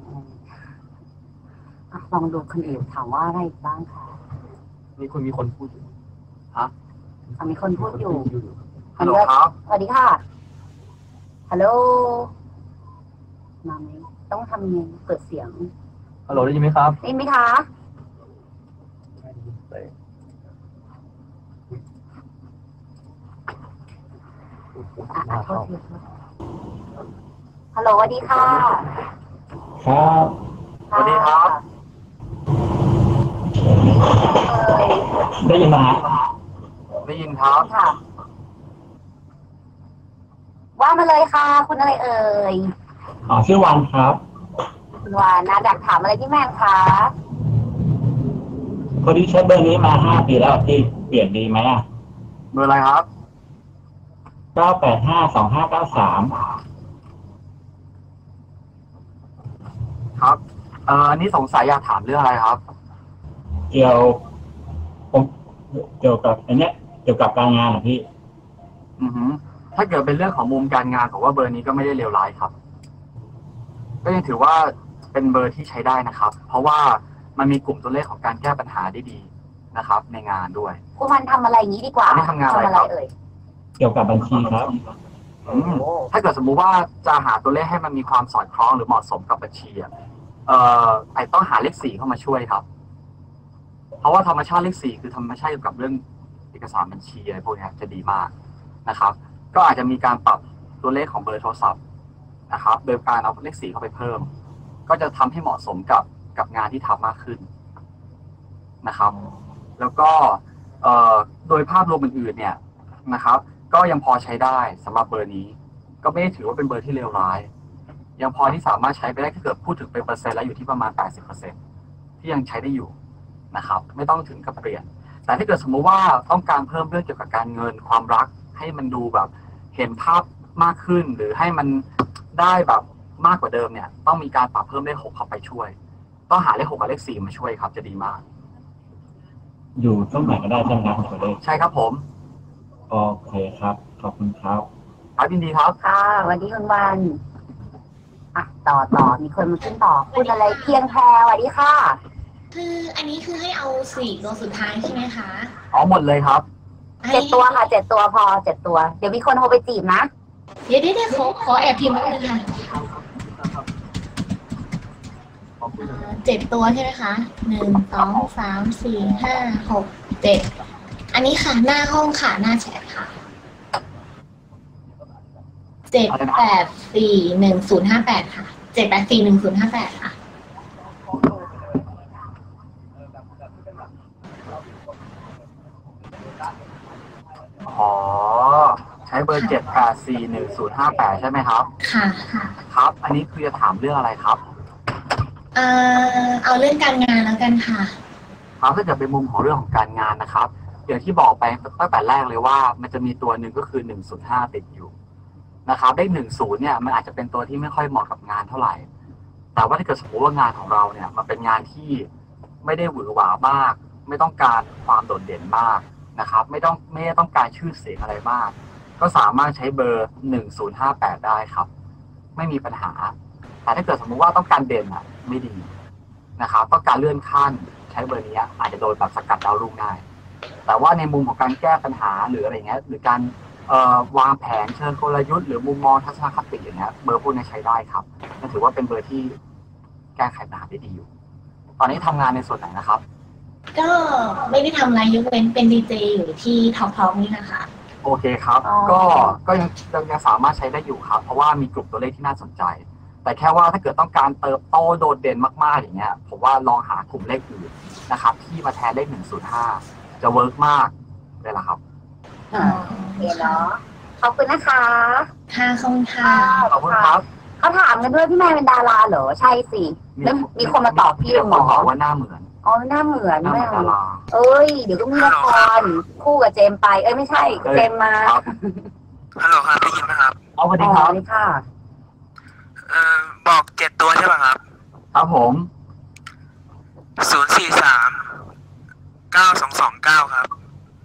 ลองดูคนอื่นถามว่าอะไรบ้างคะ
มีคนพูดอยู่ฮะ
มีคนพูดอยู่
ฮัลโหลครับ
สวัสดีค่ะฮัลโหลมาไหมต้องทำยังไงเปิดเสียง
ฮัลโหลได้ยินไหมครับ
ได้ยินไหมคะฮัลโหลสวัสดีค่ะ
ครับ
สวัสดีครับ
ได้ยินไหม
ได้ยินครับ
ค่ะว่ามาเลยค่ะคุณอะไรเอ่ย
ชื่อวันครับ
คุณวานนะอยากถามอะไรพี่แมนคะ
คนที่ใช้เบอร์นี้มา5 ปีแล้วที่เปลี่ยนดีไหม
เบอร์อะไรครับ
9852593
ครับอันนี้สงสัยอยากถามเรื่องอะไรครับ
เกี่ยวกับอันเนี้ยเกี่ยวกับการงานเหรอพี่
ถ้าเกิดเป็นเรื่องของมุมการงานผมว่าเบอร์นี้ก็ไม่ได้เลวร้ายครับก็ยังถือว่าเป็นเบอร์ที่ใช้ได้นะครับเพราะว่ามันมีกลุ่มตัวเลขของการแก้ปัญหาได้ดีนะครับในงานด้วย
คุณวันทำอะไรอย่างนี้ดีกว่า
ไม่ทำงานอะไรเอ่ย
เกี่ยวกับบัญชีครับ
ถ้าเกิดสมมุติว่าจะหาตัวเลขให้มันมีความสอดคล้องหรือเหมาะสมกับบัญชีไอ้ต้องหาเลข4เข้ามาช่วยครับเพราะว่าธรรมชาติเลข4คือธรรมชาติเกี่ยวกับเรื่องเอกสารบัญชีอะไรพวกนี้จะดีมากนะครับก็อาจจะมีการปรับตัวเลขของเบอร์โทรศัพท์นะครับโดยการเอาเลข4เข้าไปเพิ่มก็จะทำให้เหมาะสมกับงานที่ทำมากขึ้นนะครับแล้วก็โดยภาพรวมอื่นๆเนี่ยนะครับก็ยังพอใช้ได้สำหรับเบอร์นี้ก็ไม่ได้ถือว่าเป็นเบอร์ที่เลวร้ายยังพอที่สามารถใช้ไปได้ถ้าเกิดพูดถึงเป็นเปอร์เซ็นต์แล้วอยู่ที่ประมาณ 80% ที่ยังใช้ได้อยู่นะครับไม่ต้องถึงกับเปลี่ยนแต่ถ้าเกิดสมมติว่าต้องการเพิ่มเรื่องเกี่ยวกับการเงินความรักให้มันดูแบบเห็นภาพมากขึ้นหรือให้มันได้แบบมากกว่าเดิมเนี่ยต้องมีการปรับเพิ่มเลข6เข้าไปช่วยต้องหาเลข6กับเลข4มาช่วยครับจะดีมาก
อยู่ตรงไหนก็ได้ใช่ไหมครับคุณเลข
ใช่ครับผม
โอเคครับขอบคุณครับ
ครับยินดีครับ
ค่ะวันนี้คุณวันต่อมีคนมาขึ้นต่อคุณอะไรเพียงแพรสวัสดีค่ะ
คืออันนี้คือให้เอา4ตัวสุดท้ายใช่ไหมคะ
หมดเลยครับ
7 ตัวค่ะ7 ตัวพอ7 ตัวเดี๋ยวมีคนโทรไปจีบนะ
เดี๋ยวขอแอบพิมพ์เลยค่ะ7 ตัวใช่ไหมคะ1 2 3 4 5 6 7อันนี้ค่ะหน้าห้องค่ะหน้าแชทค่ะ7841058ค่ะ7841058ค่ะ
ใช้เบอร์7841058ใช่ไหมครับ
ค่ะ
ครับอันนี้คือจะถามเรื่องอะไรครับ
เอาเรื่องการงานแล้วกันค่ะ
ครับถ้าเกิดเป็นมุมของเรื่องของการงานนะครับอย่างที่บอกไปตั้งแต่แรกเลยว่ามันจะมีตัวหนึ่งก็คือ105ติดอยู่นะครับได้10เนี่ยมันอาจจะเป็นตัวที่ไม่ค่อยเหมาะกับงานเท่าไหร่แต่ว่าถ้าเกิดสมมติว่างานของเราเนี่ยมันเป็นงานที่ไม่ได้หวือหวามากไม่ต้องการความโดดเด่นมากนะครับไม่ได้ต้องการชื่อเสียงอะไรมากก็สามารถใช้เบอร์1058ได้ครับไม่มีปัญหาแต่ถ้าเกิดสมมุติว่าต้องการเด่นไม่ดีนะครับต้องการเลื่อนขั้นใช้เบอร์นี้อาจจะโดนแบบสกัดดาวรุ่งได้แต่ว่าในมุมของการแก้ปัญหาหรืออะไรเงี้ยหรือการวางแผนเชิงกลยุทธ์หรือมุมมองทัศนคติอย่างเงี้ยเบอร์พวกนี้ใช้ได้ครับนั่นถือว่าเป็นเบอร์ที่แก้ไขปัญหาได้ดีอยู่ตอนนี้ทำงานในส่วนไหนนะครับ
ก็ไม่ได้ทำอะไรยกเว้นเป็นดีเจอยู่ที่ท็อปนี่นะคะ
โอเคครับก็ยังสามารถใช้ได้อยู่ครับเพราะว่ามีกลุ่มตัวเลขที่น่าสนใจแต่แค่ว่าถ้าเกิดต้องการเติบโตโดดเด่นมากๆอย่างเงี้ยผมว่าลองหากลุ่มเลขอื่นนะครับที่มาแทนเลข105จะเวิร์กมากเลยล่ะครับ
เนาะขอบคุณนะคะ
ค่ะขอบคุณค่ะ
ขอบคุณครับ
เขาถามกันด้วยพี่แมนเป็นดาราเหรอใช่สิแล้วมีคนมาตอบพี่เป็นหมอ
บอกว่าหน้าเหมือน
อ๋อหน้าเหมือน
หน้าเหมื
แม่
อนดารา
เอ้ยเดี๋ยวก็มีละครคู่กับเจมไปไม่ใช่เจมมา
ครับ
ฮัลโหลครับได้ยินไหมครับ
เอาสวัสดีครับ
นี่ค่ะ
บอก7 ตัวใช่ป่ะครับ
ครับผม
043 9229ครับ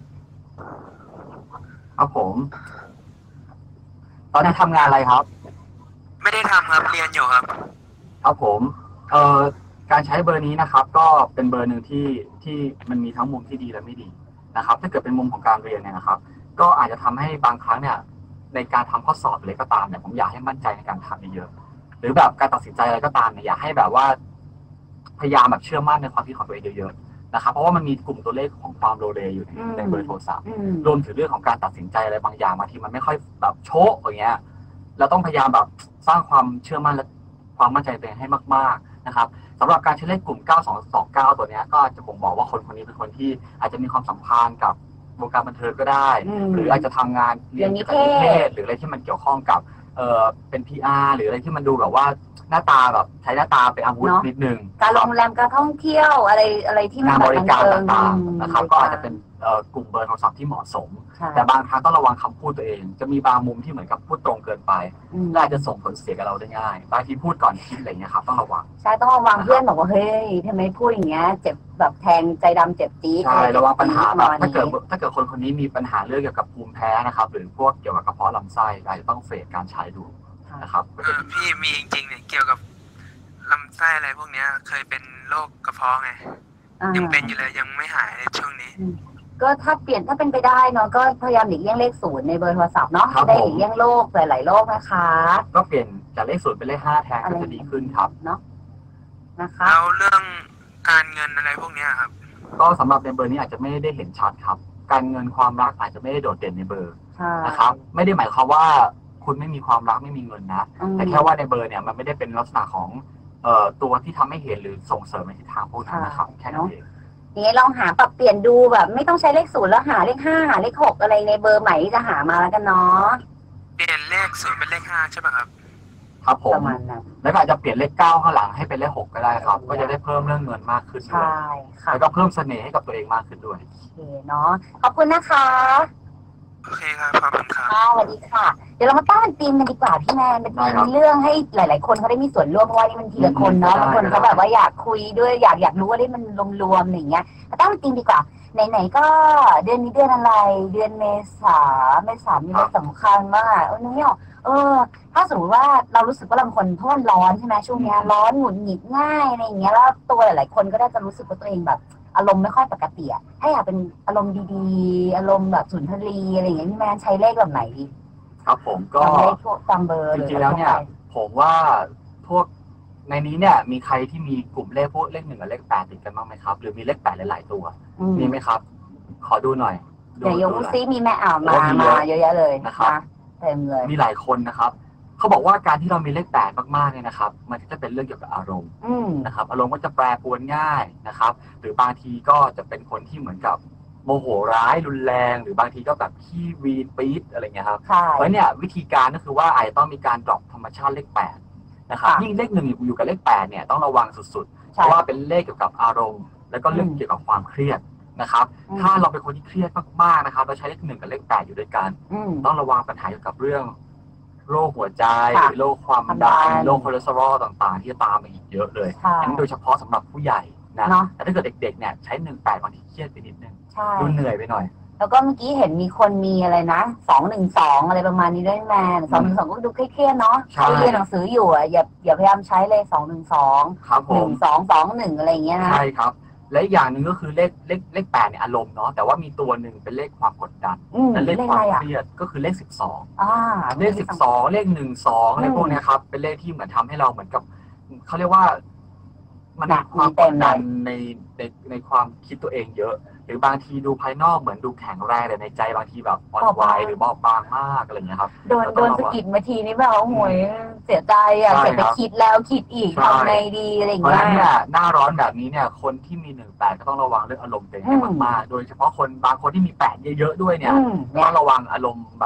ครับผม ตอนนี้ทำงานอะไรครับ
ไม่ได้ทำครับเรียนอยู่ครับ
ครับผมการใช้เบอร์นี้นะครับ ก็เป็นเบอร์หนึ่งที่มันมีทั้งมุมที่ดีและไม่ดีนะครับ ถ้าเกิดเป็นมุมของการเรียนเนี่ยนะครับ ก็อาจจะทำให้บางครั้งเนี่ยในการทำข้อสอบอะไรก็ตามเนี่ยผมอยากให้มั่นใจในการทำเยอะๆหรือแบบการตัดสินใจอะไรก็ตามเนี่ยอยากให้แบบว่าพยายามแบบเชื่อมั่นในความคิดของตัวเองเยอะๆนะครับ เพราะว่ามันมีกลุ่มตัวเลขของความโลเลอยู่ในเบอร์โทรศัพท์รวมถึงเรื่องของการตัดสินใจอะไรบางอย่างบางทีมันไม่ค่อยแบบโชะอย่างเงี้ยเราต้องพยายามแบบสร้างความเชื่อมั่นและความมั่นใจตัวเองให้มากๆนะครับสำหรับการใช้เลขกลุ่ม 9229 ตัวนี้ก็จะบ่งบอกว่าคนคนนี้เป็นคนที่อาจจะมีความสัมพันธ์กับวงการบันเทิงก็ได้ หรืออาจจะทำงานเรียนเกี่ยวกับนิเทศหรืออะไรที่มันเกี่ยวข้องกับเป็น PR หรืออะไรที่มันดูแบบว่าหน้าตาแบบใช้หน้าตาเป็นอาวุธนิดนึง
การโรงแรมการท่องเที่ยวอะไรที่มัน
งานบริการต่างๆนะครับก็อาจจะเป็นกลุ่มเบอร์โทรศัพท์ที่เหมาะสมแต่บางครั้งต้องระวังคำพูดตัวเองจะมีบางมุมที่เหมือนกับพูดตรงเกินไปและอาจจะส่งผลเสียกับเราได้ง่ายบางทีพูดก่อนคิดอะไรเงี้ยครับต้องระวัง
ใช่ต้องระวังเพื่อนบอกว่าเฮ้ยทำไมพูดอย่างเงี้ยเจ็บแบบแทงใจดำเจ็บจี๊ด
ใช่ระวังปัญหาแบบถ้าเกิดคนนี้มีปัญหาเรื่องเกี่ยวกับภูมิแพ้นะครับหรือพวกเกี่ยวกับกระเพาะลำไส้อาจจะต้องเฟดการใช้ดูนะครับ
พี่มีจริงๆเนี่ยเกี่ยวกับลำไส้อะไรพวกเนี้ยเคยเป็นโรคกระเพาะไงยังเป็นอยู่เลยยังไม่หายในช่วงนี้
ก็ถ้าเป็นไปได้เนาะก็พยายามหลีกเลี่ยงเลข0ในเบอร์โทรศัพท์เนาะได้หลีกเลี่ยงโรคหลายๆโรคนะคะ
ก็เปลี่ยนจากเลข0เป็นเลข5แทนก็จะดีขึ้นครับ
เนาะนะคะ
แล้วเรื่องการเงินอะไรพวกเนี้ยครับ
ก็สำหรับในเบอร์นี้อาจจะไม่ได้เห็นชัดครับการเงินความรักอาจจะไม่ได้โดดเด่นในเบอร์นะครับไม่ได้หมายความว่าคุณไม่มีความรักไม่มีเงินนะแต่แค่ว่าในเบอร์เนี่ยมันไม่ได้เป็นลักษณะของตัวที่ทำให้เห็นหรือส่งเสริมในทิศทางพวกนั้นนะครับแค่นั้นเอง
นี่ลองหาปรับเปลี่ยนดูแบบไม่ต้องใช้เลข0แล้วหาเลข5หาเลข6อะไรในเบอร์ใหม่ที่จะหามาแล้วกันเนาะ
เปลี่ยนเลข0เป็นเลข5ใช่ป่ะครับ
ครับผมแล้วก็อาจจะเปลี่ยนเลข9ข้างหลังให้เป็นเลข6ก็ได้ครับก็จะได้เพิ่มเรื่องเงินมากขึ้นด้วยแล้วก็เพิ่มเสน่ห์ให้กับตัวเองมากขึ้นด้วย
โอเคเนาะขอบคุณนะคะ
โอเคครับขอบคุณครับ
สวัสดีค่ะเดี๋ยวเรามาตั้งธีมกันดีกว่าพี่แมนเป็นธีมเรื่องให้หลายๆคนเขาได้มีส่วนร่วมเพราะว่านี่มันทีละคนเนาะบางคนเขาแบบว่าอยากคุยด้วยอยากรู้ว่าได้มันรวมๆอย่างเงี้ยมาตั้งธีมดีกว่าไหนๆก็เดือนนี้เดือนอะไรเดือนเมษามีอะไรสำคัญมากนึกไม่ออกถ้าสมมติว่าเรารู้สึกว่าเราเป็นคนเพราะมันร้อนใช่ไหมช่วงนี้ร้อนหงุดหงิดง่ายอะไรอย่างเงี้ยแล้วตัวหลายๆคนก็ได้จะรู้สึกว่าตัวเองแบบอารมณ์ไม่ค่อยปกติอะถ้าอยากเป็นอารมณ์ดีๆอารมณ์แบบสุนทรีอะไรอย่างเงี้ยพี่แมนใช้เลขแบบไหนดี
ครับผมก็
เลขพวกตามเบอร์
จริงๆแล้วเนี่ยผมว่าพวกในนี้เนี่ยมีใครที่มีกลุ่มเลขพวกเลข1กับเลข8ติดกันบ้างไหมครับหรือมีเลข8หลายๆตัวมีไหมครับขอดูหน่อย
เดี๋ยวยกซิมีแม่มาเยอะแยะเลย
นะครับ
เต็มเลย
มีหลายคนนะครับเขาบอกว่าการที่เรามีเลข8มากๆเนี่ยนะครับมันจะเป็นเรื่องเกี่ยวกับอารมณ์นะครับอารมณ์ก็จะแปรปรวนง่ายนะครับหรือบางทีก็จะเป็นคนที่เหมือนกับโมโหร้ายรุนแรงหรือบางทีก็แบบขี้วีนปี๊ดอะไรเงี้ยครับเพราะเนี่ยวิธีการก็คือว่าอาจจะต้องมีการดรอปธรรมชาติเลข8นะครับยิ่งเลข1อยู่กับเลข8เนี่ยต้องระวังสุดๆเพราะว่าเป็นเลขเกี่ยวกับอารมณ์แล้วก็เรื่องเกี่ยวกับความเครียดนะครับถ้าเราเป็นคนที่เครียดมากๆนะครับเราใช้เลข1กับเลข8อยู่ด้วยกันต้องระวังปัญหาเกี่ยวกับเรื่องโรคหัวใจโรคความดันโรคคอเลสเตอรอลต่างๆที่จะตามมาอีกเยอะเลยนั่นโดยเฉพาะสำหรับผู้ใหญ่นะแต่ถ้าเกิดเด็กๆเนี่ยใช้18บางทีเครียดไปนิดนึงดูเหนื่อยไปหน่อย
แล้วก็เมื่อกี้เห็นมีคนมีอะไรนะ212อะไรประมาณนี้ด้วยแมน212ก็ดูเครียดๆเนาะเรียนหนังสืออยู่อ่ะอย่าพยายามใช้เลย212
ครับผม
1221อะไรอย่างเงี้ยนะ
ใช่ครับและอีกอย่างหนึ่งก็คือเลข8เนี่ยอารมณ์เนาะแต่ว่ามีตัวหนึ่งเป็นเลขความกดดันและเลขความเครียดก็คือเลข12เลข12เลข12อะไรพวกนี้ครับเป็นเลขที่เหมือนทำให้เราเหมือนกับเขาเรียกว่ามันมีความกดดันในความคิดตัวเองเยอะหรือบางทีดูภายนอกเหมือนดูแข็งแรงแต่ในใจบางทีแบบอ่อนไหวหรือบอบบางมากอะไรอย่างเงี้ยครับ
โดนสะกิดมาทีนี้แบบโอ้ยเสียใจอ่ะเสียไปคิดแล้วคิดอีกทำไงดีอะไรอย่างเงี้ยเพราะฉะนั้น
เนี่ยหน้าร้อนแบบนี้เนี่ยคนที่มี18ก็ต้องระวังเรื่องอารมณ์ตัวเองให้มากๆโดยเฉพาะคนบางคนที่มี8เยอะๆด้วยเนี่ยต้องระวังอารมณ์แบบ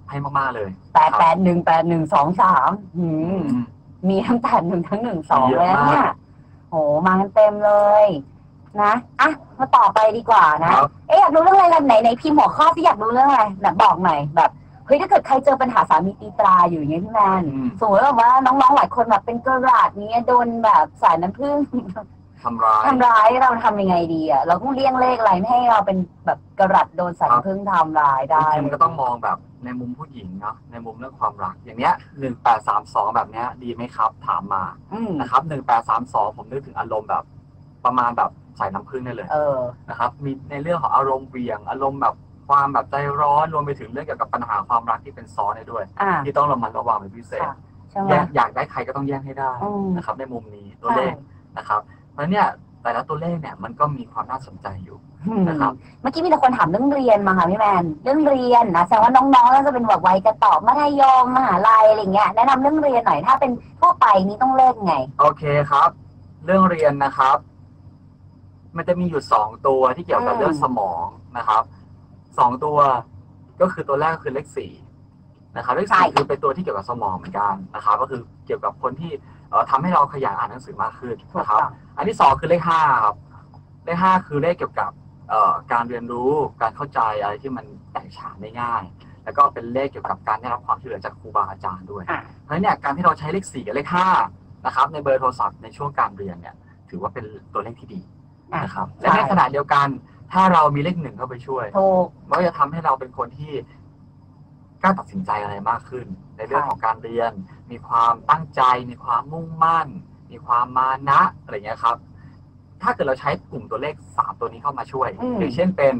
ให้มากๆเลย
8818123มีทั้ง81ทั้ง12แล้วเนี่ยโหมากันเต็มเลยนะอ่ะมาต่อไปดีกว่านะอยากรู้เรื่องอะไรกันไหนพิมพ์หัวข้อที่อยากรู้เรื่องอะไรแบบบอกหน่อยแบบเฮ้ยถ้าเกิดใครเจอปัญหาสามีตีตราอยู่อย่างเงี้ยพี่แมนสมมติว่าน้องๆหลายคนแบบเป็นกระดาษเนี้ยโดนแบบสายน้ำผึ้ง
ทำร้าย
เราทำยังไงดีอ่ะเราต้องเลี่ยงเลขอะไรไม่ให้เราเป็นแบบกระดาษโดนสายน้ำผึ้งทำร้ายได้
จริงๆก็ต้องมองแบบในมุมผู้หญิงเนาะในมุมเรื่องความรักอย่างเนี้ย1832แบบเนี้ยดีไหมครับถามมานะครับ1832ผมนึกถึงอารมณ์แบบประมาณแบบสายน้ำผึ้งได้เลยนะครับมีในเรื่องของอารมณ์เบี่ยงอารมณ์แบบความแบบใจร้อนรวมไปถึงเรื่องเกี่ยวกับปัญหาความรักที่เป็นซ้อนด้วยที่ต้องระมัดระวังเป็นพิเศษอยากได้ใครก็ต้องแย่งให้ได้นะครับในมุมนี้ตัวเลขนะครับเพราะเนี่ยแต่ละตัวเลขเนี่ยมันก็มีความน่าสนใจอยู่นะครับ
เมื่อกี้มีแต่คนถามเรื่องเรียนมาค่ะพี่แมนเรื่องเรียนนะแสดงว่าน้องๆน่าจะเป็นแบบวัยจะตอบมัธยมมหาลัยอะไรเงี้ยแนะนำเรื่องเรียนหน่อยถ้าเป็นทั่วไปนี้ต้องเลขไง
โอเคครับเรื่องเรียนนะครับมันจะมีอยู่2ตัวที่เกี่ยวกับเรื่องสมองนะครับ2ตัวก็คือตัวแรกก็คือเลข4นะครับเลข4คือเป็นตัวที่เกี่ยวกับสมองเหมือนกันนะครับก็คือเกี่ยวกับคนที่ทำให้เราขยันอ่านหนังสือมากขึ้นนะครับอันที่2คือเลข5ครับเลข5คือเลขเกี่ยวกับการเรียนรู้การเข้าใจอะไรที่มันแตกฉานได้ง่ายแล้วก็เป็นเลขเกี่ยวกับการได้รับความช่วยเหลือจากครูบาอาจารย์ด้วยเพราะฉะนั้นเนี่ยการที่เราใช้เลข4กับเลข5นะครับในเบอร์โทรศัพท์ในช่วงการเรียนเนี่ยถือว่าเป็นตัวเลขที่ดีนะครับและในขณะเดียวกันถ้าเรามีเลข1เข้าไปช่วยมันก็จะทำให้เราเป็นคนที่กล้าตัดสินใจอะไรมากขึ้นในเรื่องของการเรียนมีความตั้งใจมีความมุ่งมั่นมีความมานะอะไรอย่างเงี้ยครับถ้าเกิดเราใช้กลุ่มตัวเลข3ตัวนี้เข้ามาช่วยอย่างเช่นเป็น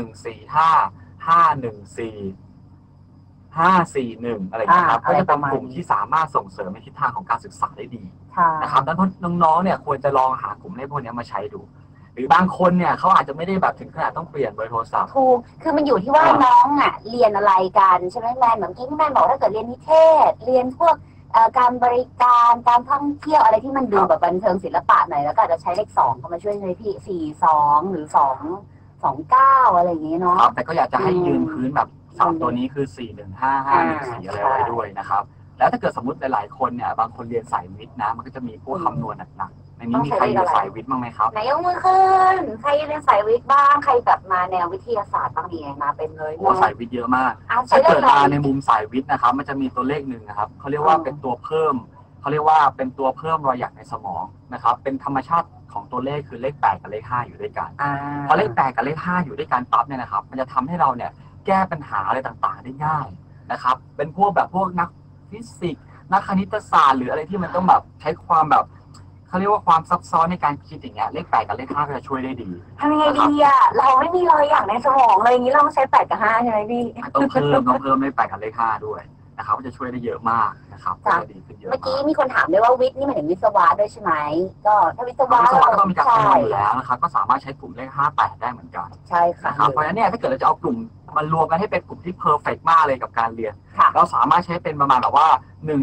145 514 541อะไรอย่างเงี้ยครับก็จะเป็นกลุ่มที่สามารถส่งเสริมในทิศทางของการศึกษาได้ดีนะครับดังนั้นน้องๆเนี่ยควรจะลองหากลุ่มเลขพวกนี้มาใช้ดูหรือบางคนเนี่ยเขาอาจจะไม่ได้แบบถึงขนาดต้องเปลี่ยนเบอร์โทรศัพท์
ถูกคือมันอยู่ที่ว่าน้องอ่ะเรียนอะไรกันใช่ไหมแมนเหมือนที่แมนบอกถ้าเกิดเรียนนิเทศเรียนพวกการบริการการท่องเที่ยวอะไรที่มันดูแบบบันเทิงศิลปะหน่อยแล้วก็อาจจะใช้เลข2เข้ามาช่วยในพี่42หรือ229อะไรอย่างเงี้ยเนาะ
แต่ก็อยากจะให้ยืนพื้นแบบ3ตัวนี้คือ415 514อะไรไว้ด้วยนะครับแล้วถ้าเกิดสมมติหลายๆคนเนี่ยบางคนเรียนสายวิทย์นะมันก็จะมีพวกคำนวณหนักๆในนี้มีใครเรียนสายวิทย์บ้างไหมครับ
ไหนยกมือขึ้นใครเรียนสายวิทย์บ้างใครแบบมาแนววิทยาศาสตร์บ้างดีมาเป็นเลย
โอ้สายวิทย์เยอะมากถ้าเกิดมาในมุมสายวิทย์นะครับมันจะมีตัวเลขหนึ่งนะครับเขาเรียกว่าเป็นตัวเพิ่มเขาเรียกว่าเป็นตัวเพิ่มรอยหยักในสมองนะครับเป็นธรรมชาติของตัวเลขคือเลข8กับเลข5อยู่ด้วยกันพอเลข8กับเลข5อยู่ด้วยกันปั๊บเนี่ยนะครับมันจะทำให้เราเนี่ยแก้ปัญหาอะไรต่างๆได้ง่ายนะครับเป็นพวกแบบพวกนักฟิสิกส์นักคณิตศาสตร์หรืออะไรที่มันต้องแบบใช้ความแบบเขาเรียกว่าความซับซ้อนในการคิดอย่างเงี้ยเลข8กับเลข5ก็จะช่วยได้ดี
ทำยังไงดีอ่ะเราไม่มีรอยหยักในสมองเลยอย่างนี้เราต้องใช้8กับ5ใช่ไหมพี่
ต้องเพิ่มเลข8กับเลข5ด้วยนะครับจะช่วยได้เยอะมากนะครับจะดีขึ้นเยอะ
เมื่อกี้มีคนถามด้วยว่าวิทย์นี่หมายถึงวิศวะด้วยใช่ไหมก็ถ้าวิศวะ
ก็ต้องมีการคำนวณอยู่แล้วนะครับก็สามารถใช้กลุ่มเลข58ได้เหมือนกัน
ใช่ค่ะ
เพราะฉะนั้นเนี่ยถ้าเกิดเราจะเอากลุ่มมันรวมกันให้เป็นกลุ่มที่เพอร์เฟกต์มากเลยกับการเรียนเราสามารถใช้เป็นประมาณแบบว่า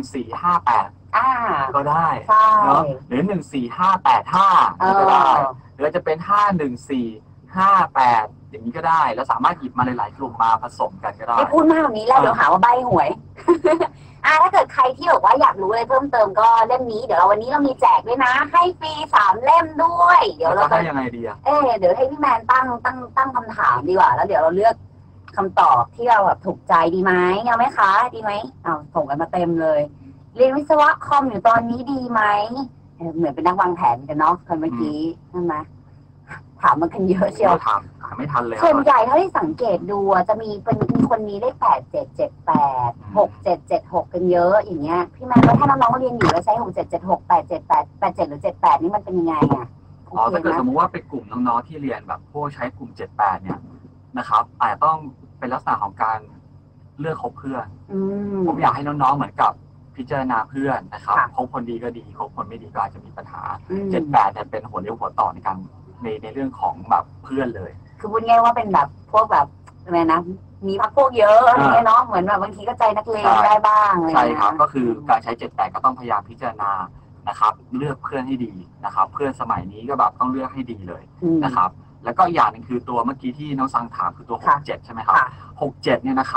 1458ก็ได้เนาะหรือ14585ก็ได้หรือจะเป็น51458อย่างนี้ก็ได้แล้วสามารถหยิบมาหลายๆกลุ่มมาผสมกันก็ได้
ไม่พูดมากแบบนี้แล้วเดี๋ยวหาว่าใบหวยถ้าเกิดใครที่บอกว่าอยากรู้อะไรเพิ่มเติมก็เล่มนี้เดี๋ยววันนี้เรามีแจกด้วยนะให้ฟรี3เล่มด้วย
เดี๋ยวเราจะยังไงดี
เดี๋ยวให้พี่แมนตั้งคำถามดีกว่าแล้วเดี๋ยวเราเลือกคำตอบที่เราแบบถูกใจดีไหมเอาไหมคะดีไหมส่งกันมาเต็มเลยเรียนวิศวะคอมอยู่ตอนนี้ดีไหมเหมือนเป็นนักวางแผนกันเนาะคนเมื่อกี้ใช่ไหมถามมันกันเยอะเชียว
ถามไม่ทันเลย
ส่วนใหญ่เท่าที่สังเกตดูจะมีคนนี้ได้8778 6776กันเยอะอย่างเงี้ยพี่แม่ว่าถ้าน้องๆเรียนอยู่แล้วใช้6776 878 87หรือ78นี่มันเป็นยังไง
ถ้าเกิดสมมติว่าเป็นกลุ่มน้องๆที่เรียนแบบพวกใช้กลุ่ม78เนี่ยนะครับอาจจะต้องเป็นลักษณะของการเลือกคบเพื่อนผมอยากให้น้องๆเหมือนกับพิจารณาเพื่อนนะครับคบคนดีก็ดีคบคนไม่ดีก็อาจจะมีปัญหา78เนี่ยเป็นหัวเลี้ยวหัวต่อในการในเรื่องของแบบเพื่อนเลย
คือพูดง่ายว่าเป็นแบบพวกแบบอะไรนะมีพรรคพวกเยอะอะไรเงี้ยเนาะเหมือนแบบบางทีก็ใจนักเลงได้บ้าง
ใช่ครับก็คือการใช้78ก็ต้องพยายามพิจารณานะครับเลือกเพื่อนให้ดีนะครับเพื่อนสมัยนี้ก็แบบต้องเลือกให้ดีเลยนะครับแล้วก็อย่างนึงคือตัวเมื่อกี้ที่น้องซังถามคือตัว67ใช่ไหมครับ67เนี่ยนะครับ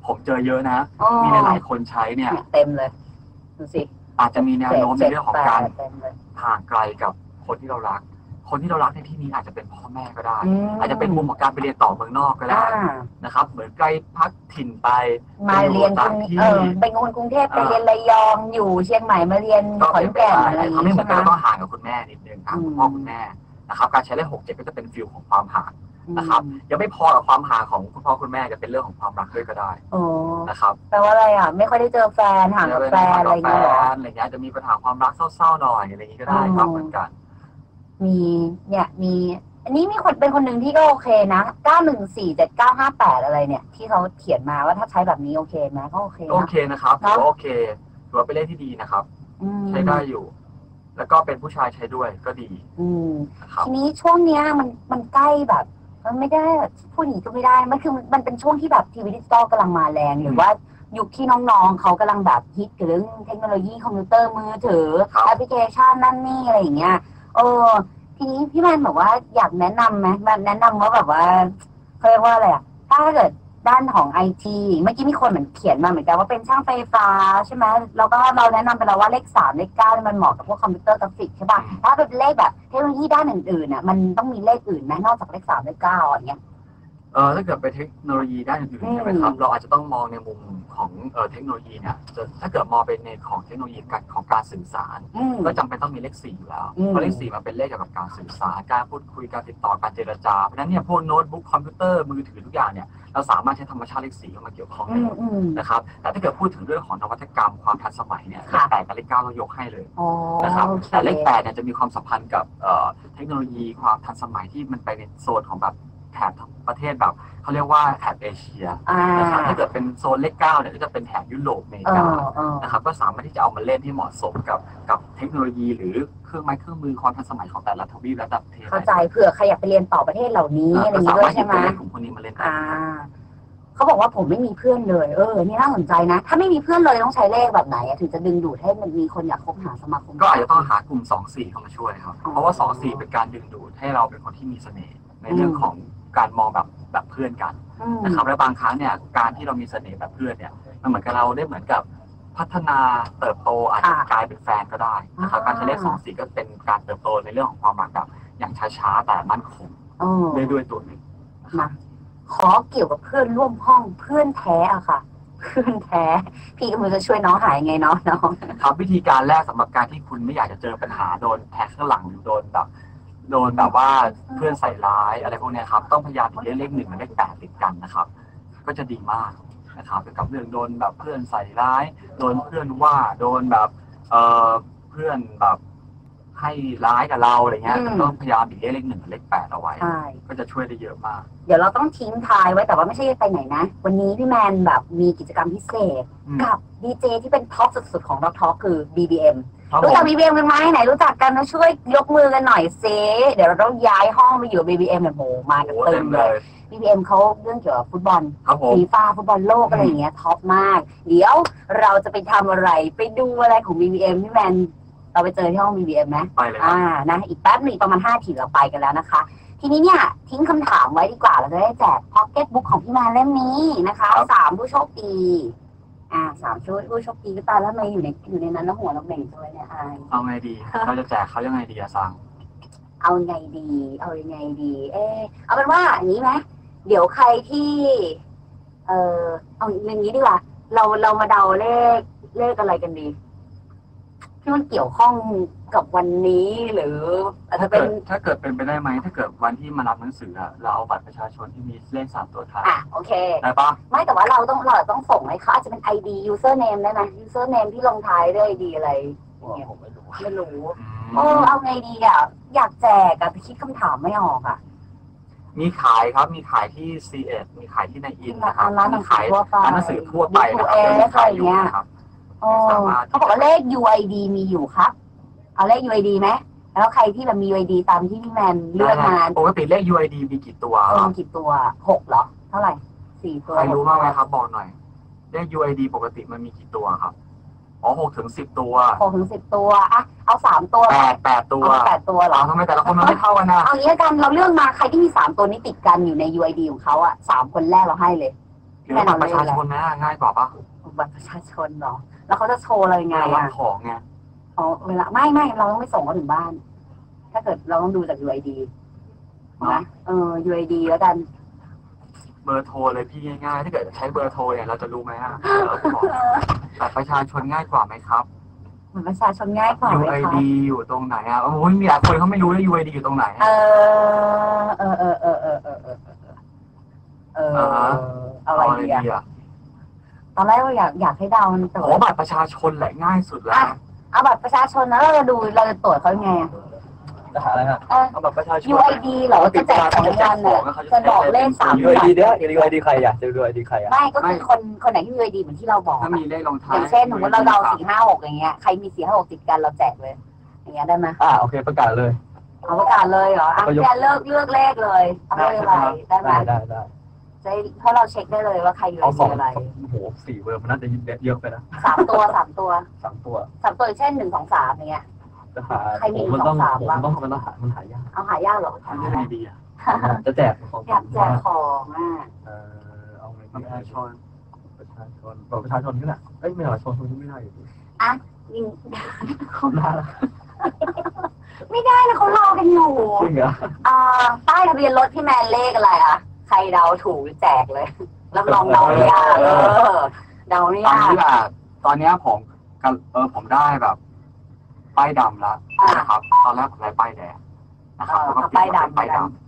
ผมเจอเยอะนะมีหลายคนใช้เนี่ย
เต็มเลยดูสิ
อาจจะมีแนวโน้มในเรื่องของการห่างไกลกับคนที่เรารักคนที่เรารักในที่นี้อาจจะเป็นพ่อแม่ก็ได้อาจจะเป็นมุมของการไปเรียนต่อเมืองนอกก็ได้นะครับเหมือนใกล้พักถิ่นไป
มาเรียนต่างที่เป็นคนกรุงเทพไปเรียนระยองอยู่เชียงใหม่มาเรียนขอนแก่นอะไรอย่าง
เงี้
ย
ใช่ไหมต้องห่างกับคุณแม่นิดนึงคุณพ่อคุณแม่นะครับการใช้เลข6 7ก็จะเป็นฟิลของความห่างนะครับยังไม่พอกับความห่างของคุณพ่อคุณแม่จะเป็นเรื่องของความรักด้วยก็ได้นะครับ
แปลว่าอะไรอ่ะไม่ค่อยได้เจอแฟนห่างกับแฟนอะไรเงี้
ยจะมีปัญหาความรักเศร้าๆหน่อยอะไรอย่างนี้ก็ได้ครับเหมือนกัน
มีอันนี้มีคนเป็นคนหนึ่งที่ก็โอเคนะ9147958อะไรเนี่ยที่เขาเขียนมาว่าถ้าใช้แบบนี้โอเคไหมก็โอเค
โอเคนะครับถือว่าโอเคถือว่าเป็นเลขที่ดีนะครับใช้ได้อยู่แล้วก็เป็นผู้ชายใช้ด้วยก็ดี
ทีนี้ช่วงเนี้ยมันใกล้แบบมันไม่ได้พูดอย่างนี้ก็ไม่ได้มันเป็นช่วงที่แบบทีวีดิจิตอลกำลังมาแรงหรือว่ายุคที่น้องๆเขากำลังแบบฮิตกับเรื่องเทคโนโลยีคอมพิวเตอร์มือถือแอปพลิเคชันนั่นนี่อะไรอย่างเงี้ยทีนี้พี่แมนบอกว่าอยากแนะนำไหมมันแนะนำว่าแบบว่าเขาเรียกว่าอะไรอ่ะถ้าเกิดด้านของไอทีเมื่อกี้มีคนเหมือนเขียนมาเหมือนกันว่าเป็นช่างไฟฟ้าใช่ไหมแล้วก็เราแนะนำไปแล้วว่าเลข3เลข9มันเหมาะกับพวกคอมพิวเตอร์กราฟิกใช่ป่ะถ้าเป็นเลขแบบเทคโนโลยีด้านอื่นๆอ่ะมันต้องมีเลขอื่นไหมนอกจากเลข3เลข9อย่างเงี้ย
ถ้าเกิดไปเทคโนโลยีด้านอื่นใช่ไหมครับเราอาจจะต้องมองในมุมของเทคโนโลยีเนี่ยถ้าเกิดมองเป็นในของเทคโนโลยีของการสื่อสารก็จำเป็นต้องมีเลข4อยู่แล้วเพราะเลข4มันเป็นเลขเกี่ยวกับการสื่อสารการพูดคุยการติดต่อการเจรจาเพราะฉะนั้นเนี่ยพวกโน้ตบุ๊กคอมพิวเตอร์มือถือทุกอย่างเนี่ยเราสามารถใช้ธรรมชาติเลข4เข้ามาเกี่ยวข้องได้นะครับแต่ถ้าเกิดพูดถึงเรื่องของนวัตกรรมความทันสมัยเนี่ยเลข8กับเลข9เรายกให้เลยนะครับแต่เลข8เนี่ยจะมีความสัมพันธ์กับเทคโนโลยีความทันสมัยที่มันไปในโซนของแบบแถบประเทศแบบเขาเรียกว่าแถบเอเชียนะครับถ้าเกิดเป็นโซนเลข9เนี่ยก็จะเป็นแถบยุโรปอเมริกานะครับก็สามารถที่จะเอามาเล่นที่เหมาะสมกับเทคโนโลยีหรือเครื่องไม้เครื่องมือความทันสมัยของแต่ละทวีปและแต่ประเทศ
เข้าใจเผื่อใครอยากไปเรียนต่อประเทศเหล่านี้อะไรอย่างนี้ด้วยใช่ไหม
กลุ่มคนนี้มาเล่น
เขาบอกว่าผมไม่มีเพื่อนเลยนี่น่าสนใจนะถ้าไม่มีเพื่อนเลยต้องใช้เลขแบบไหนถึงจะดึงดูดให้มันมีคนอยากคบหาสมาคม
ก็อาจจะต้องหากลุ่ม2-4เข้ามาช่วยครับเพราะว่า2-4เป็นการดึงดูดให้เราเป็นคนที่มีเสน่ห์ในเรื่องของการมองแบบเพื่อนกันนะครับและบางครั้งเนี่ยการที่เรามีเสน่ห์แบบเพื่อนเนี่ยมันเหมือนกับเราได้เหมือนกับพัฒนาเติบโตอาจจะกลายเป็นแฟนก็ได้นะครับการใช้เลข2-4ก็เป็นการเติบโตในเรื่องของความรักแบบอย่างช้าๆแต่มั่นคงด้วยตัวหนึ่ง
นะขอเกี่ยวกับเพื่อนร่วมห้องเพื่อนแท้อะค่ะเพื่อนแท้พี่ก็มือจะช่วยน้องหายไงน้อง
ครับวิธีการแรกสำหรับการที่คุณไม่อยากจะเจอปัญหาโดนแทงข้างหลังหรือโดนแบบว่าเพื่อนใส่ร้ายอะไรพวกนี้ครับต้องพยายามติดเลข1กับเลข8ติดกันนะครับก็จะดีมากนะครับเกี่ยวกับเรื่องโดนแบบเพื่อนใส่ร้ายโดนเพื่อนว่าโดนแบบเพื่อนแบบให้ร้ายกับเราอะไรเงี้ยต้องพยายามติดเลข1กับเลข8เอาไว้ก็จะช่วยได้เยอะมาก
เดี๋ยวเราต้องทิ้งท้ายไว้แต่ว่าไม่ใช่ไปไหนนะวันนี้พี่แมนแบบมีกิจกรรมพิเศษกับดีเจที่เป็นท็อปสุดๆของเราท็อปคือ BBMรู้จัก BBM กันไหมไหนรู้จักกันนะช่วยยกมือกันหน่อยเซเดี๋ยวเราต้องย้ายห้องไปอยู่ BBM เนี่ยโหมากันเต็มเลย BBM เขาเรื่องเกี่ยวกับฟุตบอลฟีฟ่าฟุตบอลโลกอะไรอย่างเงี้ยท็อปมากเดี๋ยวเราจะไปทำอะไรไปดูอะไรของ BBM พี่แมนเราไปเจอที่ห้อง BBM ไหม
ไปเลย
นะอีกแป๊บนึงประมาณ5 ทีเราไปกันแล้วนะคะทีนี้เนี่ยทิ้งคำถามไว้ดีกว่าเราจะได้แจกพ็อกเก็ตบุ๊กของพี่แมนเล่มนี้นะคะ3ผู้โชคดี3ผู้โชคดีก็ตายแล้วทำไมอยู่ในนั้นแล้วหัวเราเบ่งด้วยเนี่ย
เอาไงดีเราจะแจกเขายังไงดีซัง
เอายังไงดีเอาเป็นว่าอย่างนี้ไหมเดี๋ยวใครที่เอาอย่างนี้ดีกว่าเรามาเดาเลขอะไรกันดีที่มันเกี่ยวข้องกับวันนี้หรือ
ถ้าเกิดเป็นไปได้ไหมถ้าเกิดวันที่มารับหนังสือเราเอาบัตรประชาชนที่มีเลข3 ตัวท้าย
โอเค
ได้ปะ
ไม่แต่ว่าเราต้องส่งให้เขาอาจจะเป็น ID username ได้ไหม username ที่ลงท้ายด้วย ID อะไร
ผมไม่รู้
เอาไงดีอยากแจกแต่คิดคำถามไม่ออก
มีขายครับมีขายที่ CS มีขายที่ในอินนะครับ
ร้านหนังสือทั่วไป
ร้านหนังสือทั่วไปนะครับ
มีขายอยู่นะครับเขาบอกว่าเลข UID มีอยู่ครับเอาเลข UID ไหมแล้วใครที่แบบมี UID ตามที่พี่แมนเลือกมา
ปกติเลข UID มีกี่ตัว
กี่ตัว6เหรอเท่าไหร่4ตัว
ใครรู้บ้างไหมครับบอกหน่อยเลข UID ปกติมันมีกี่ตัวครับ6 ถึง 10 ตัว
6 ถึง 10 ตัวเอา3ตัว
8 ตัว
8 ตัวเหรอ
ทำไมแต่ละคนมันไม่เท่ากันนะ
เอางี้กันเราเลือกมาใครที่มี3ตัวนี้ติดกันอยู่ใน UID ของเขา3 คนแรกเราให้เลย
หรือบัตรประชาชนนะง่ายกว่าปะ
บัตรประชาชนเหรอแล้วเขาจะโชว์อะไรไง
อะของไง
เวลาไม่เราต้องไปส่งเขาถึงบ้านถ้าเกิดเราต้องดูจาก UID นะUID แล้วกัน
เบอร์โทรเลยพี่ง่ายๆถ้าเกิดใช้เบอร์โทรเนี่ยเราจะรู้ไหมฮะบัตรประชาชนง่ายกว่าไหมครับ
บัตรประชาชนง่ายกว่า
UID อยู่ตรงไหนอ่ะโอ้ยมีหลายคนเขาไม่รู้เลย UID อยู่ตรงไหน
อะไรดีอ่ะตอนแรกเราอยากให้เดาแต่
บัตรประชาชนแหละง่ายสุดแล้ว
เอาบัตรประชาชนแล้วเราจะตรวจเขาไง
จะหาอะไรครับเอาบัตรประชาชน
UID เหรอจะแจกของกันเนี่ยจะบอกเลข3
UID เดี๋ยว UID ใครอ่ะจะ UID ใครอ่ะ
ไม่ก็คือคนไหนที่ UID เหมือนที่เราบอก
ถ้ามีเลขลงท้าย
อย่างเช่นสมมติเราเดา4 5 6อย่างเงี้ยใครมี4 5 6ติดกันเราแจกเลยอย่างเงี้ยได้ไหม
โอเคประกาศเลย
เอาประกาศเลยเหรอแกเลือกเลขเลยเอาเลขอะไรได้ไหม
ได้
เพราะเราเช็คได้เลยว่าใครอยู่ในอะไร
โอ้โห4เบอร์มันน่าจะเยอะไปนะ
3 ตัวเช่น1 2 3อย่างเงี้ยใครมี1 2 3บ้าง
มันต้องหายาก
เอาหายากเหรอ
ทำยังไงดีอ่ะจะแจกของ
อยากแจกของ
เอาไงประชาชนประชาชนนี่แหละไม่ประชาชนไม่ได้อยู่
ยิงเขาได้ไม่ได้นะเขารอกันอยู่
จริงเหรอ
ป้ายทะเบียนรถพี่แมนเลขอะไรอ่ะใครเดาถูกแจกเลยรับรองเดาไม่ยากเดาไม่ยาก
ตอนนี้ผมได้แบบป้ายดำแล้วนะครับตอนแรกผมได้ป้ายแดงนะครับแล้วก็
ป้ายดำ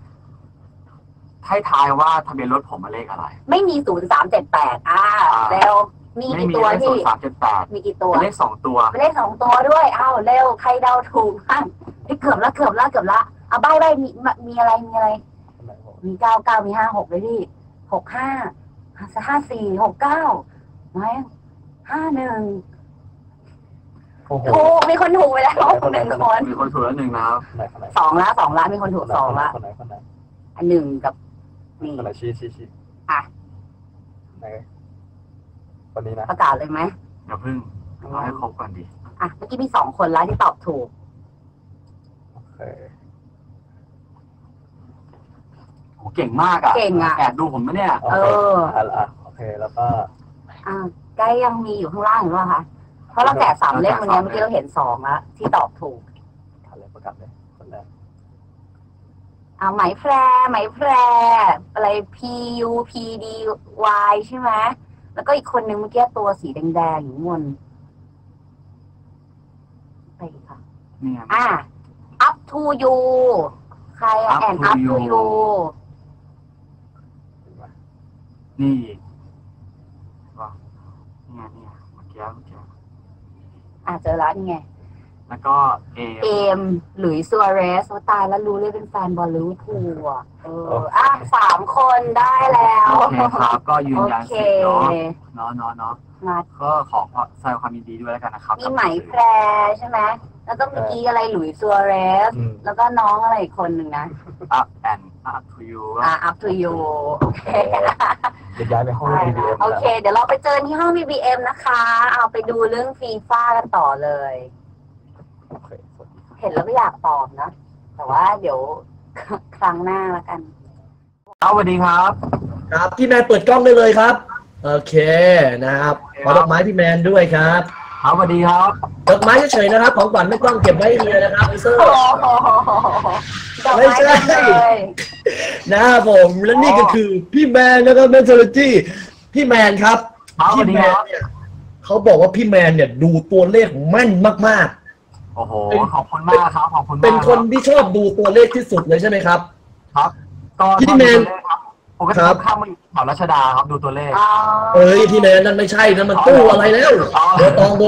ให้ทายว่าทะเบียนรถผมมาเลขอะไร
ไม่มี0378แล้วมีกี่ตัวที่
0378
มีกี่ตัว
เลข2 ตัว
เลข2 ตัวด้วยเร็วใครเดาถูกบ้างเกือบละเอาใบมีอะไรมี99มี56เลยที่65 54 69ไหม51ถูกมีคนถูกไปแล้ว1 คน
มีคนถูกแล้ว1นะครับ
2ละมีคนถูก2ละอัน1กับนี่
ชี้ไหนคนนี้นะ
ประกาศเลยไหม
อย่าพึ่งเอาให้ครบก่อนดิ
เมื่อกี้มี2 คนแล้วที่ตอบถูก
โอเคโหเก่งมากอ่ะแอบดูผมไหมเนี่ยโอเคแล้วก็
ใกล้ยังมีอยู่ข้างล่างอยู่ป่ะคะเพราะเราแจก3 เลขวันนี้เมื่อกี้เราเห็น2แล้วที่ตอบถูก
อะไรประกาศเลยคนแรก
ไหมแพรอะไร PUPDY ใช่ไหมแล้วก็อีกคนนึงเมื่อกี้ตัวสีแดงๆอยู่บนไปค่ะup to you ใครand up to you
นี่ว่าเนี่ยเมื่อกี้
เจอแล้วนี่ไง
แล้วก็
เอมหลุยส์ซัวเรสตายแล้วรู้เลยเป็นแฟนบอลลิเวอร์พูล3 คนได้แล้ว
โอเคครับก็ยืนยันสิทธิ์เนาะก็ขอแสดงความยินดีด้วยแล้วกันนะครับ
มีไหมแพรใช่ไหมแล้วก็เมื่อกี้อะไรหลุยส์ซัวเรสแล้วก็น้องอะไรอีกคนหนึ่งนะ
up to you
up to you โอเค
เดี๋ยวย้ายไปห้อง BBM
โอเคเดี๋ยวเราไปเจอที่ห้อง BBM นะคะเอาไปดูเรื่องฟีฟ่ากันต่อเลยเห็นแล้วก็อยากตอบนะแต่ว่าเดี๋ยวครั้งหน้าละกัน
สวัสดีครับ
พี่แมนเปิดกล้องได้เลยครับโอเคนะครับขอดอกไม้พี่แมนด้วยครับ
สวัสดีครับ
ดอกไม้เฉยๆนะครับของขวัญไม่ต้องเก็บไว้เองนะครับพี่เซอร์ไม่ใช่นะครับผมและนี่ก็คือพี่แมนแล้วก็เมนเทอร์จี้พี่แมนครับพี่แมนเนี่ยเขาบอกว่าพี่แมนเนี่ยดูตัวเลขแม่นมากๆ
โอ้โหขอบคุณมากครับขอบคุณมาก
เป็นคนที่ชอบดูตัวเลขที่สุดเลยใช่ไหมครับ
ครับก็
พี่แมน
ผมก็จะข้ามมาอยู่แถวรัชดาครับดูตัวเลข
พี่แมนนั่นไม่ใช่นะมันตู้อะไรแล้วเบอร์ตอง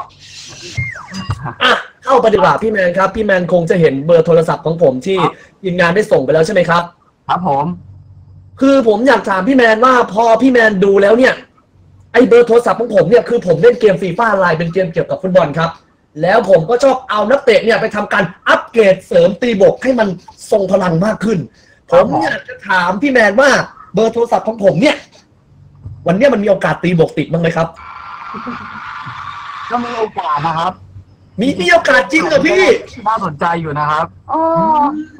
เข้าไปดีกว่าพี่แมนครับพี่แมนคงจะเห็นเบอร์โทรศัพท์ของผมที่ทีมงานได้ส่งไปแล้วใช่ไหมครับ
ครับผม
คือผมอยากถามพี่แมนว่าพอพี่แมนดูแล้วเนี่ยไอเบอร์โทรศัพท์ของผมเนี่ยคือผมเล่นเกมฟีฟ่าไลน์เป็นเกมเกี่ยวกับฟุตบอลครับแล้วผมก็ชอบเอานักเตะเนี่ยไปทำการอัปเกรดเสริมตีบกให้มันทรงพลังมากขึ้นผมอยากจะถามพี่แมนว่าเบอร์โทรศัพท์ของผมเนี่ยวันนี้มันมีโอกาสตีบกติดบ้างไหมครับ
ก็มีโอกาสนะครับ
มีโอกาสจริงเหรอพี่
น่าสนใจอยู่นะครับ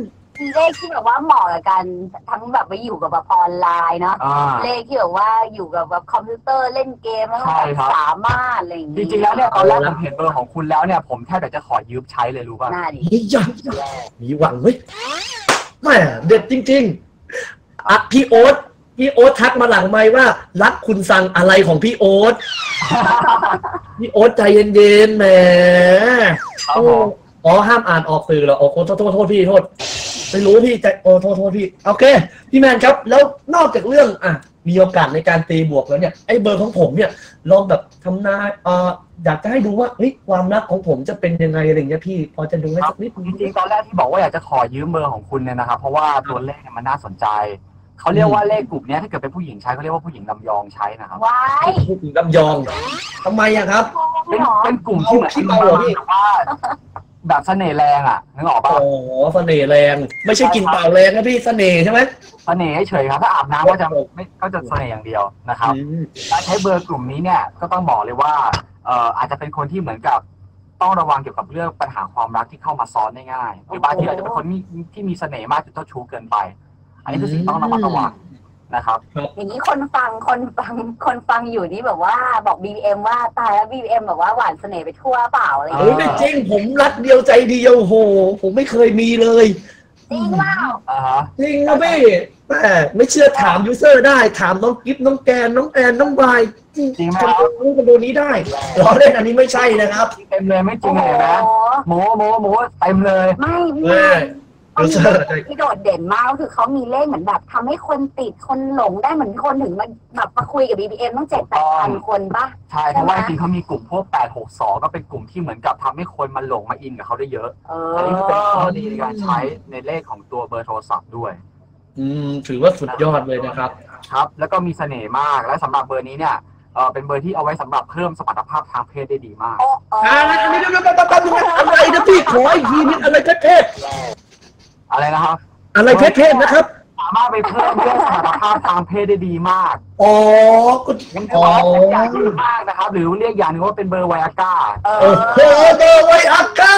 มีเลขที่แบบว่าเหมาะกับกันทั้งแบบไปอยู่กับแบบออนไลน์เนาะเลขที่แบบว่าอยู่กับแบบคอมพิวเตอร์เล่นเกมแล้วก็สามารถอะไรอย่าง
จ
นี้
ริงๆแล้วเนี่ยตอนแรกผมเห็นเบอร์ของคุณแล้วเนี่ยผมแทบจะขอยืมใช้เลยรู้ป่ะ
น่าดี
นี่ยังมีหวังเว้ยแหมเด็ดจริงๆอ่ะพี่โอ๊ตทักมาหลังไมค์ว่ารักคุณสั่งอะไรของพี่โอ๊ต พี่โอ๊ตใจเย็นๆแหม
ครับผม
อ๋อห้ามอ่านออกสื่อเหรอโอ้โทษพี่โทษไม่รู้พี่ใจโทษพี่โอเคพี่แมนครับแล้วนอกจากเรื่องมีโอกาสในการตีบวกแล้วเนี่ยไอ้เบอร์ของผมเนี่ยลองแบบทำนายอยากจะให้ดูว่าเฮ้ยความรักของผมจะเป็นยังไงอะไรอย่างเงี้ยพี่พอจะดูให้สักนิด
จริงๆตอนแรกที่บอกว่าอยากจะขอยืมเบอร์ของคุณเนี่ยนะครับเพราะว่าตัวเลขเนี่ยมันน่าสนใจเขาเรียกว่าเลขกลุ่มนี้ถ้าเกิดเป็นผู้หญิงใช้เขาเรียกว่าผู้หญิงลำยองใช้นะครับ
ว้าย
พูดถึงลำยองทำไมอะครับ
เป็นกลุ่มที่เหมือนที่แบบว่าแบบเสน่ห์แรงอ่ะนึกออกป่ะ
โอ้เสน่ห์แรงไม่ใช่กลิ่นเปล่าแรงนะพี่เสน่ห์ใช่ไหม
เสน่ห์เฉยครับถ้าอาบน้ำก็จะเสน่ห์อย่างเดียวนะครับการใช้เบอร์กลุ่มนี้เนี่ยก็ต้องบอกเลยว่าอาจจะเป็นคนที่เหมือนกับต้องระวังเกี่ยวกับเรื่องปัญหาความรักที่เข้ามาซ้อนได้ง่ายหรือบางทีอาจจะเป็นคนที่มีเสน่ห์มากจนเจ้าชู้เกินไปอันนี้คือสิ่งต้องระมัดระวังนะครับ
อย่างนี้คนฟังอยู่นี่แบบว่าบอก BBM ว่าตายแล้ว BBM แบบว่าหวานเสน่ห์ไปทั่วเปล่าอะไรอย่าง
โอ้ย
เงี้ย
ไม่จริงผมรักเดียวใจเดียวโหผมไม่เคยมีเลย
จริงเปล่า
จริงนะพี่ไม่เชื่อถามยูเซอร์ได้ถามน้องกิฟน้องแกนน้องแอนน้องบายจริงคนรู้กันโดนนี้ได้ล้อเล่นอันนี้ไม่ใช่นะครับ
เต็มเลยไม่จริงเลยนะโมเต็มเลย
ไม่พี่
ยูเซอร์
ที่โดดเด่นมากก็คือเขามีเลขเหมือนแบบทำให้คนติดคนหลงได้เหมือนคนถึงมาแบบมาคุยกับ BBM ต้อง7-8,000 คนป่ะ
ใช่เพราะว่าจริงๆเขามีกลุ่มพวก862ก็เป็นกลุ่มที่เหมือนกับทำให้คนมาหลงมาอินกับเขาได้เยอะอันนี้ก็เป็นข้อดีในการใช้ในเลขของตัวเบอร์โทรศัพท์ด้วย
ถือว่าสุดยอดเลยนะครับ
ครับแล้วก็มีเสน่ห์มากและสำหรับเบอร์นี้เนี่ยเป็นเบอร์ที่เอาไว้สำหรับเพิ่มสมรรถภาพทางเพศได้ดีมาก
อะไรนะพี่ขออีกทีนิดอะไรเพศ
อะไรนะครับ
อะไรเพศนะครับ
สามารถไปเพิ่มเรื่องสมรรถภาพทางเพศได้ดีมาก
ก็
อย่างดีมากนะครับหรือเรียกอย่างนึงว่าเป็นเบอร์ไวอาก้า
โอ้โหเบอร์ไวอาก้า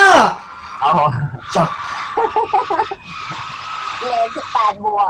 เลข8 บวก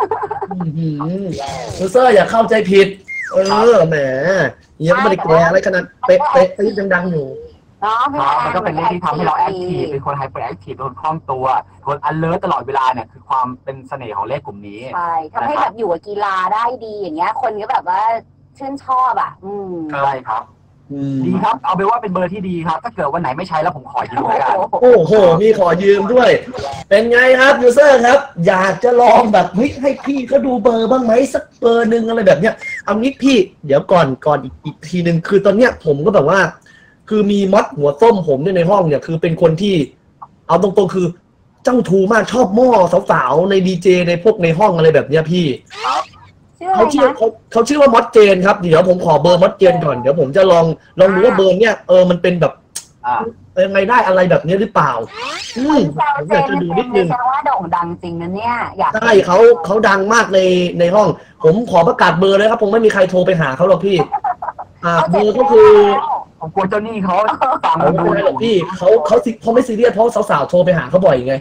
ยูเซอร์อย่าเข้าใจผิดแหมยังไม่ได้แก่อะไรขนาดเป๊ะยังดังอยู่
มันก็เป็นเลขที่ทำให้เราแอคทีฟเป็นคนไฮเปอร์แอคทีฟเป็นคนคล่องตัวคนอันเลิศตลอดเวลาเนี่ยคือความเป็นเสน่ห์ของเลขกลุ่มนี้
ใช่ทำให้แบบอยู่กับกีฬาได้ดีอย่างเงี้ยคนก็แบบว่าชื่นชอบ
ใช่ครับดีครับเอาไปว่าเป็นเบอร์ที่ดีครับถ้าเกิดวันไหนไม่ใช้แล้วผมขอยืมเลยกัน
โอ้โหมีขอยืมด้วยเป็นไงครับยูเซอร์ครับอยากจะลองแบบให้พี่เขาดูเบอร์บ้างไหมสักเบอร์นึงอะไรแบบเนี้ยเอางี้พี่เดี๋ยวก่อนอีกทีนึงคือตอนเนี้ยผมก็แบบว่าคือมีมอดหัวส้มผมเนี่ยในห้องเนี่ยคือเป็นคนที่เอาตรงๆคือเจ้าทูมากชอบหม้อสาวๆในดีเจในพวกในห้องอะไรแบบเนี้ยพี่เขาชื่อว่ามอดเจนครับเดี๋ยวผมขอเบอร์มอดเจนก่อนเดี๋ยวผมจะลองดูว่าเบอร์เนี่ยมันเป็นแบบยังไงได้อะไรแบบนี้หรือเปล่าผมอยากจะดูนิดนึง
แสดงว่าโด่งดังจริงนะเนี่ยอยาก
ใช่เขาดังมากในห้องผมขอประกาศเบอร์เลยครับผมไม่มีใครโทรไปหาเขาหรอกพี่เบอร์ก็คือ
ผมกลัวเจ้าหนี้เขา
ฟังดูหรอกพี่เขาไม่ซีเรียสเพราะสาวๆโทรไปหาเขาบ่อยไง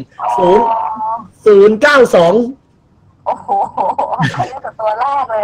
092
โอ้โหเขาเรียกกับตัวแรกเลย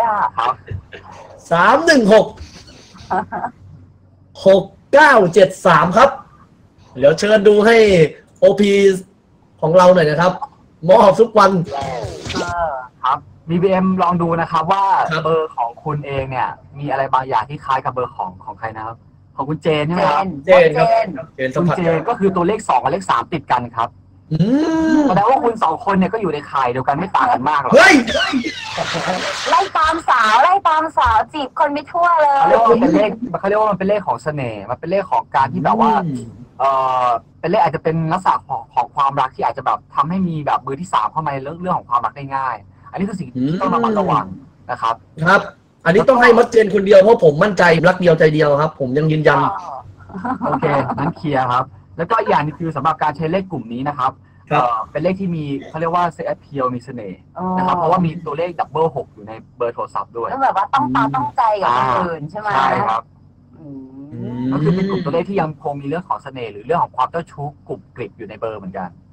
3166973ครับเดี๋ยวเชิญดูให้โอพีของเราหน่อยนะครับมอบทุกวัน
ครับ BBM ลองดูนะครับว่าเบอร์ของคุณเองเนี่ยมีอะไรบางอย่างที่คล้ายกับเบอร์ของใครนะครับของคุณเจนใช่ไหมครับ
เจน
คุณเจนก็คือตัวเลข2กับเลข3ติดกันครับแสดงว่าคุณ2คนเนี่ยก็อยู่ในข่ายเดียวกันไม่ต่างกันมากหรอก
ไล่ตามสาวจีบคนไปทั่วเลย
เขาเรียกว่ามันเป็นเลขของเสน่ห์มันเป็นเลขของการที่แบบว่าเป็นเลขอาจจะเป็นลักษณะของความรักที่อาจจะแบบทำให้มีแบบมือที่3เข้ามาในเรื่องของความรักได้ง่ายอันนี้คือสิ่งที่ต้องระมัดระวังนะครับ
ครับอันนี้ต้องให้มอดเจนคนเดียวเพราะผมมั่นใจรักเดียวใจเดียวครับผมยังยืนยัน
โอเคนั้นเคลียร์ครับแล้วก็อีกอย่างนึงคือสำหรับการใช้เลขกลุ่มนี้นะครับเป็นเลขที่มีเขาเรียกว่าเซ็กแอพเพียลมีเสน่ห์นะครับเพราะว่ามีตัวเลขดับเบิล6อยู่ในเบอร์โทรศัพท์ด้วย
ก็แบบว่าต้องตาต้องใจกับคนอื่นใช่ไหม
ใช่ครับก็คือเป็นกลุ่มตัวเลขที่ยังคงมีเรื่องของเสน่ห์หรือเรื่องของความเจ้าชู้กลุ่มกลิบอยู่ในเบอร์เหมือนกัน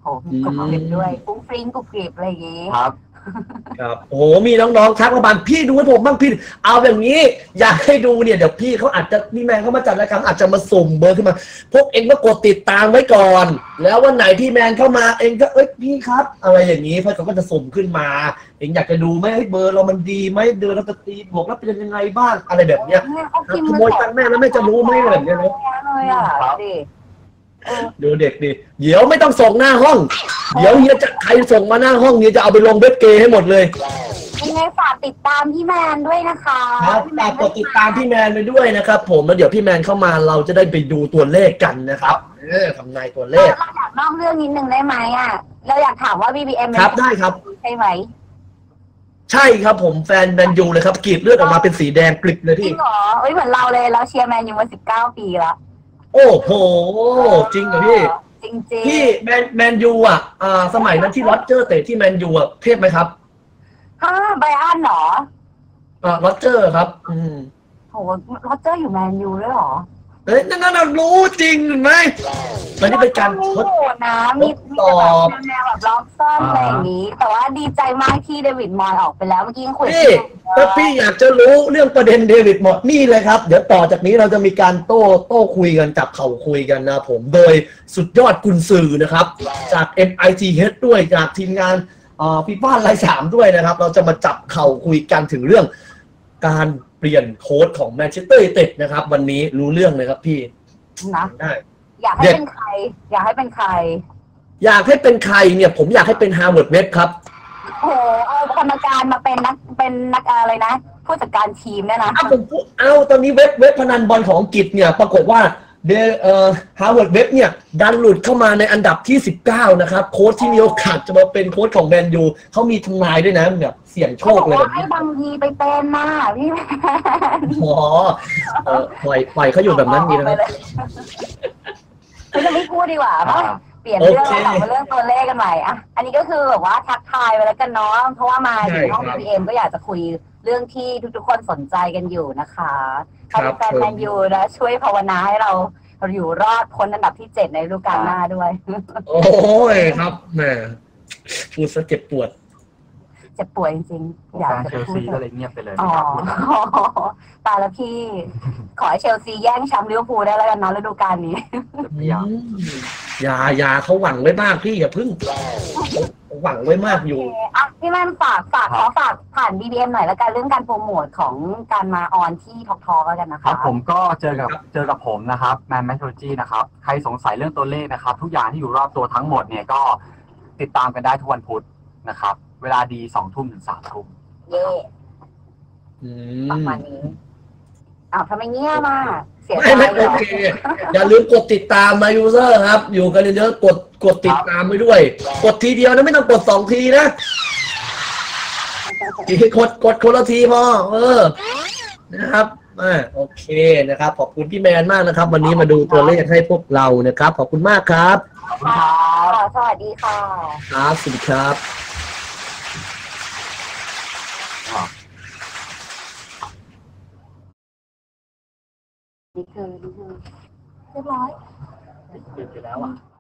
โหมีกรุบกริบด้วยฟุ้งฟริ้งกรุบกริบอะไรอย่างงี้
ครับ
ครับโอ้โหมีน้องๆทักมาบานพี่ดูให้ผมบ้างพี่เอาแบบนี้อยากให้ดูเนี่ยเดี๋ยวพี่เขาอาจจะพี่แมนเขามาจัดรายการอาจจะมาสุ่มเบอร์ขึ้นมาพวกเองก็กดติดตามไว้ก่อน แล้ววันไหนพี่แมนเข้ามาเองก็พี่ครับอะไรอย่างนี้เพื่อนเขาก็จะสุ่มขึ้นมาเองอยากจะดูไหมเบอร์เรามันดีไหมเดือนเราจะตีบวกแล้วเป็นยังไงบ้างอะไรแบบเนี้ยขโมยตังค์แม่แล้วแม่จะรู้ไหมอะไรแบบเนี้ยนะ
เลยอ่ะดิ
ดูเด็กดิเดี๋ยวไม่ต้องส่งหน้าห้องเดี๋ยวเฮียจะใครส่งมาหน้าห้องเฮียจะเอาไปลงเว็บเกย์ให้หมดเลย
ยังไงฝากติดตามพี่แมนด้วยนะคะ
ครับฝากกดติดตามพี่แมนไปด้วยนะครับผมแล้วเดี๋ยวพี่แมนเข้ามาเราจะได้ไปดูตัวเลขกันนะครับทำนายตัวเลข
เราอยากนอกเรื่องนิดนึงได้ไหมอ่ะเราอยากถามว่า BBM
ครับได้ครับ
ใช่ไหม
ใช่ครับผมแฟนแมนยูเลยครับกรีดเลือดออกมาเป็นสีแดงกลิบเลยพี่
จริงเหรอเหมือนเราเลยเราเชียร์แมนยูมา19 ปีแล้ว
โอ้โหจริงเหรอพี่
จริงๆ
พี่แมนยูอ่ะสมัยนั้นที่โรเจอร์เตะที่แมนยูอ่ะเทพไหมครับ
ไบรอันเหรอ
โรเจอร์ครับ
โหโรเจอร์อยู่แมนยูด้วยเหรอ
นั่นรู้จริงไหมมันนี่เป็นการทด
นะมีแบบแนวแบบล็อกซ่อนอะไรอย่างนี้แต่ว่าดีใจมากที่เดวิดมอยออกไปแล้วเมื่อกี้คุย
ถ้าพี่อยากจะรู้เรื่องประเด็นเดวิดมอยนี่เลยครับเดี๋ยวต่อจากนี้เราจะมีการโต้คุยกันจับเข่าคุยกันนะผมโดยสุดยอดกุนซือนะครับจาก MITH ด้วยจากทีมงานฟีฟ่าไลน์3ด้วยนะครับเราจะมาจับเข่าคุยกันถึงเรื่องการเปลี่ยนโค้ชของแมนเชสเตอร์ยูไนเต็ดนะครับวันนี้รู้เรื่องเลยครับพี่
นะอยากให้เป็นใครอยากให้เป็นใคร
เนี่ยผมอยากให้เป็นฮาร์วาร์ดเว็บครับ
โอ้โหเอากรรมการมาเป็นนักอะไรนะผู้จัดการทีมเนี่ยนะ
ตอนนี้เว็บพนันบอลของอังกฤษเนี่ยปรากฏว่าฮาร์วาร์ดเว็บเนี่ยดันหลุดเข้ามาในอันดับที่19นะครับโค้ชที่มีโอกาสจะมาเป็นโค้ชของแมนยูเขามีทำนายด้วยนะแบบเสี่ยงโชคเลยแบบนี้
ให้บางทีไปเป็นมาพี่แมน
ปล่อยเขาอยู่แบบนั้นดีนะครับ
จะไม่พูดดีกว่าเปลี่ยนเรื่องกลับมาเรื่องตัวเลขกันใหม่อ่ะอันนี้ก็คือแบบว่าทักทายไปแล้วกันเนาะเพราะว่ามาอยู่ห้อง BBM ก็อยากจะคุยเรื่องที่ทุกๆคนสนใจกันอยู่นะคะถ้าเป็นแฟนแมนยูนะช่วยภาวนาให้เราอยู่รอดพ้นอันดับที่7ในฤดูกาลหน้าด้วย
โอ้ยครับแหมพูดซะเจ็บปวด
จริงๆอยากจะ
เชลซีก็เลยเงียบไปเลย
ตายแล้วพี่ขอให้เชลซีแย่งแชมป์ลิเวอร์พูลได้แล้วกันเนาะฤดูกาลนี้
อย่าเขาหวังไว้มากพี่อย่าพึ่งหวังไว้มากอยู่
พี่แม่ฝากผ่าน BBM หน่อยแล้วกันเรื่องการโปรโมทของการมาออนที่ทอแล้วกันนะคะ
ครับผมก็เจอกับผมนะครับแมนแมทโทจีนะครับใครสงสัยเรื่องตัวเลขนะครับทุกอย่างที่อยู่รอบตัวทั้งหมดเนี่ยก็ติดตามกันได้ทุกวันพุธนะครับเวลาดี20:00 ถึง 3:00
เย่ประมาณนี้ทำไมเงี้ยมาเสียใจ
โอเคอย่าลืมกดติดตามนะยูเซอร์ครับอยู่กันเยอะๆกดติดตามไปด้วยกดทีเดียวนะไม่ต้องกด2 ทีนะกดคนละทีพอนะครับโอเคนะครับขอบคุณพี่แมนมากนะครับวันนี้มาดูตัวเลขให้พวกเรานะครับขอบคุณมากครับ
สวัสดีค่ะ
ครับสวัสดีครับ
นี่คือเรียบร้อย
เปลี่ยนไปแล้วอ่ะ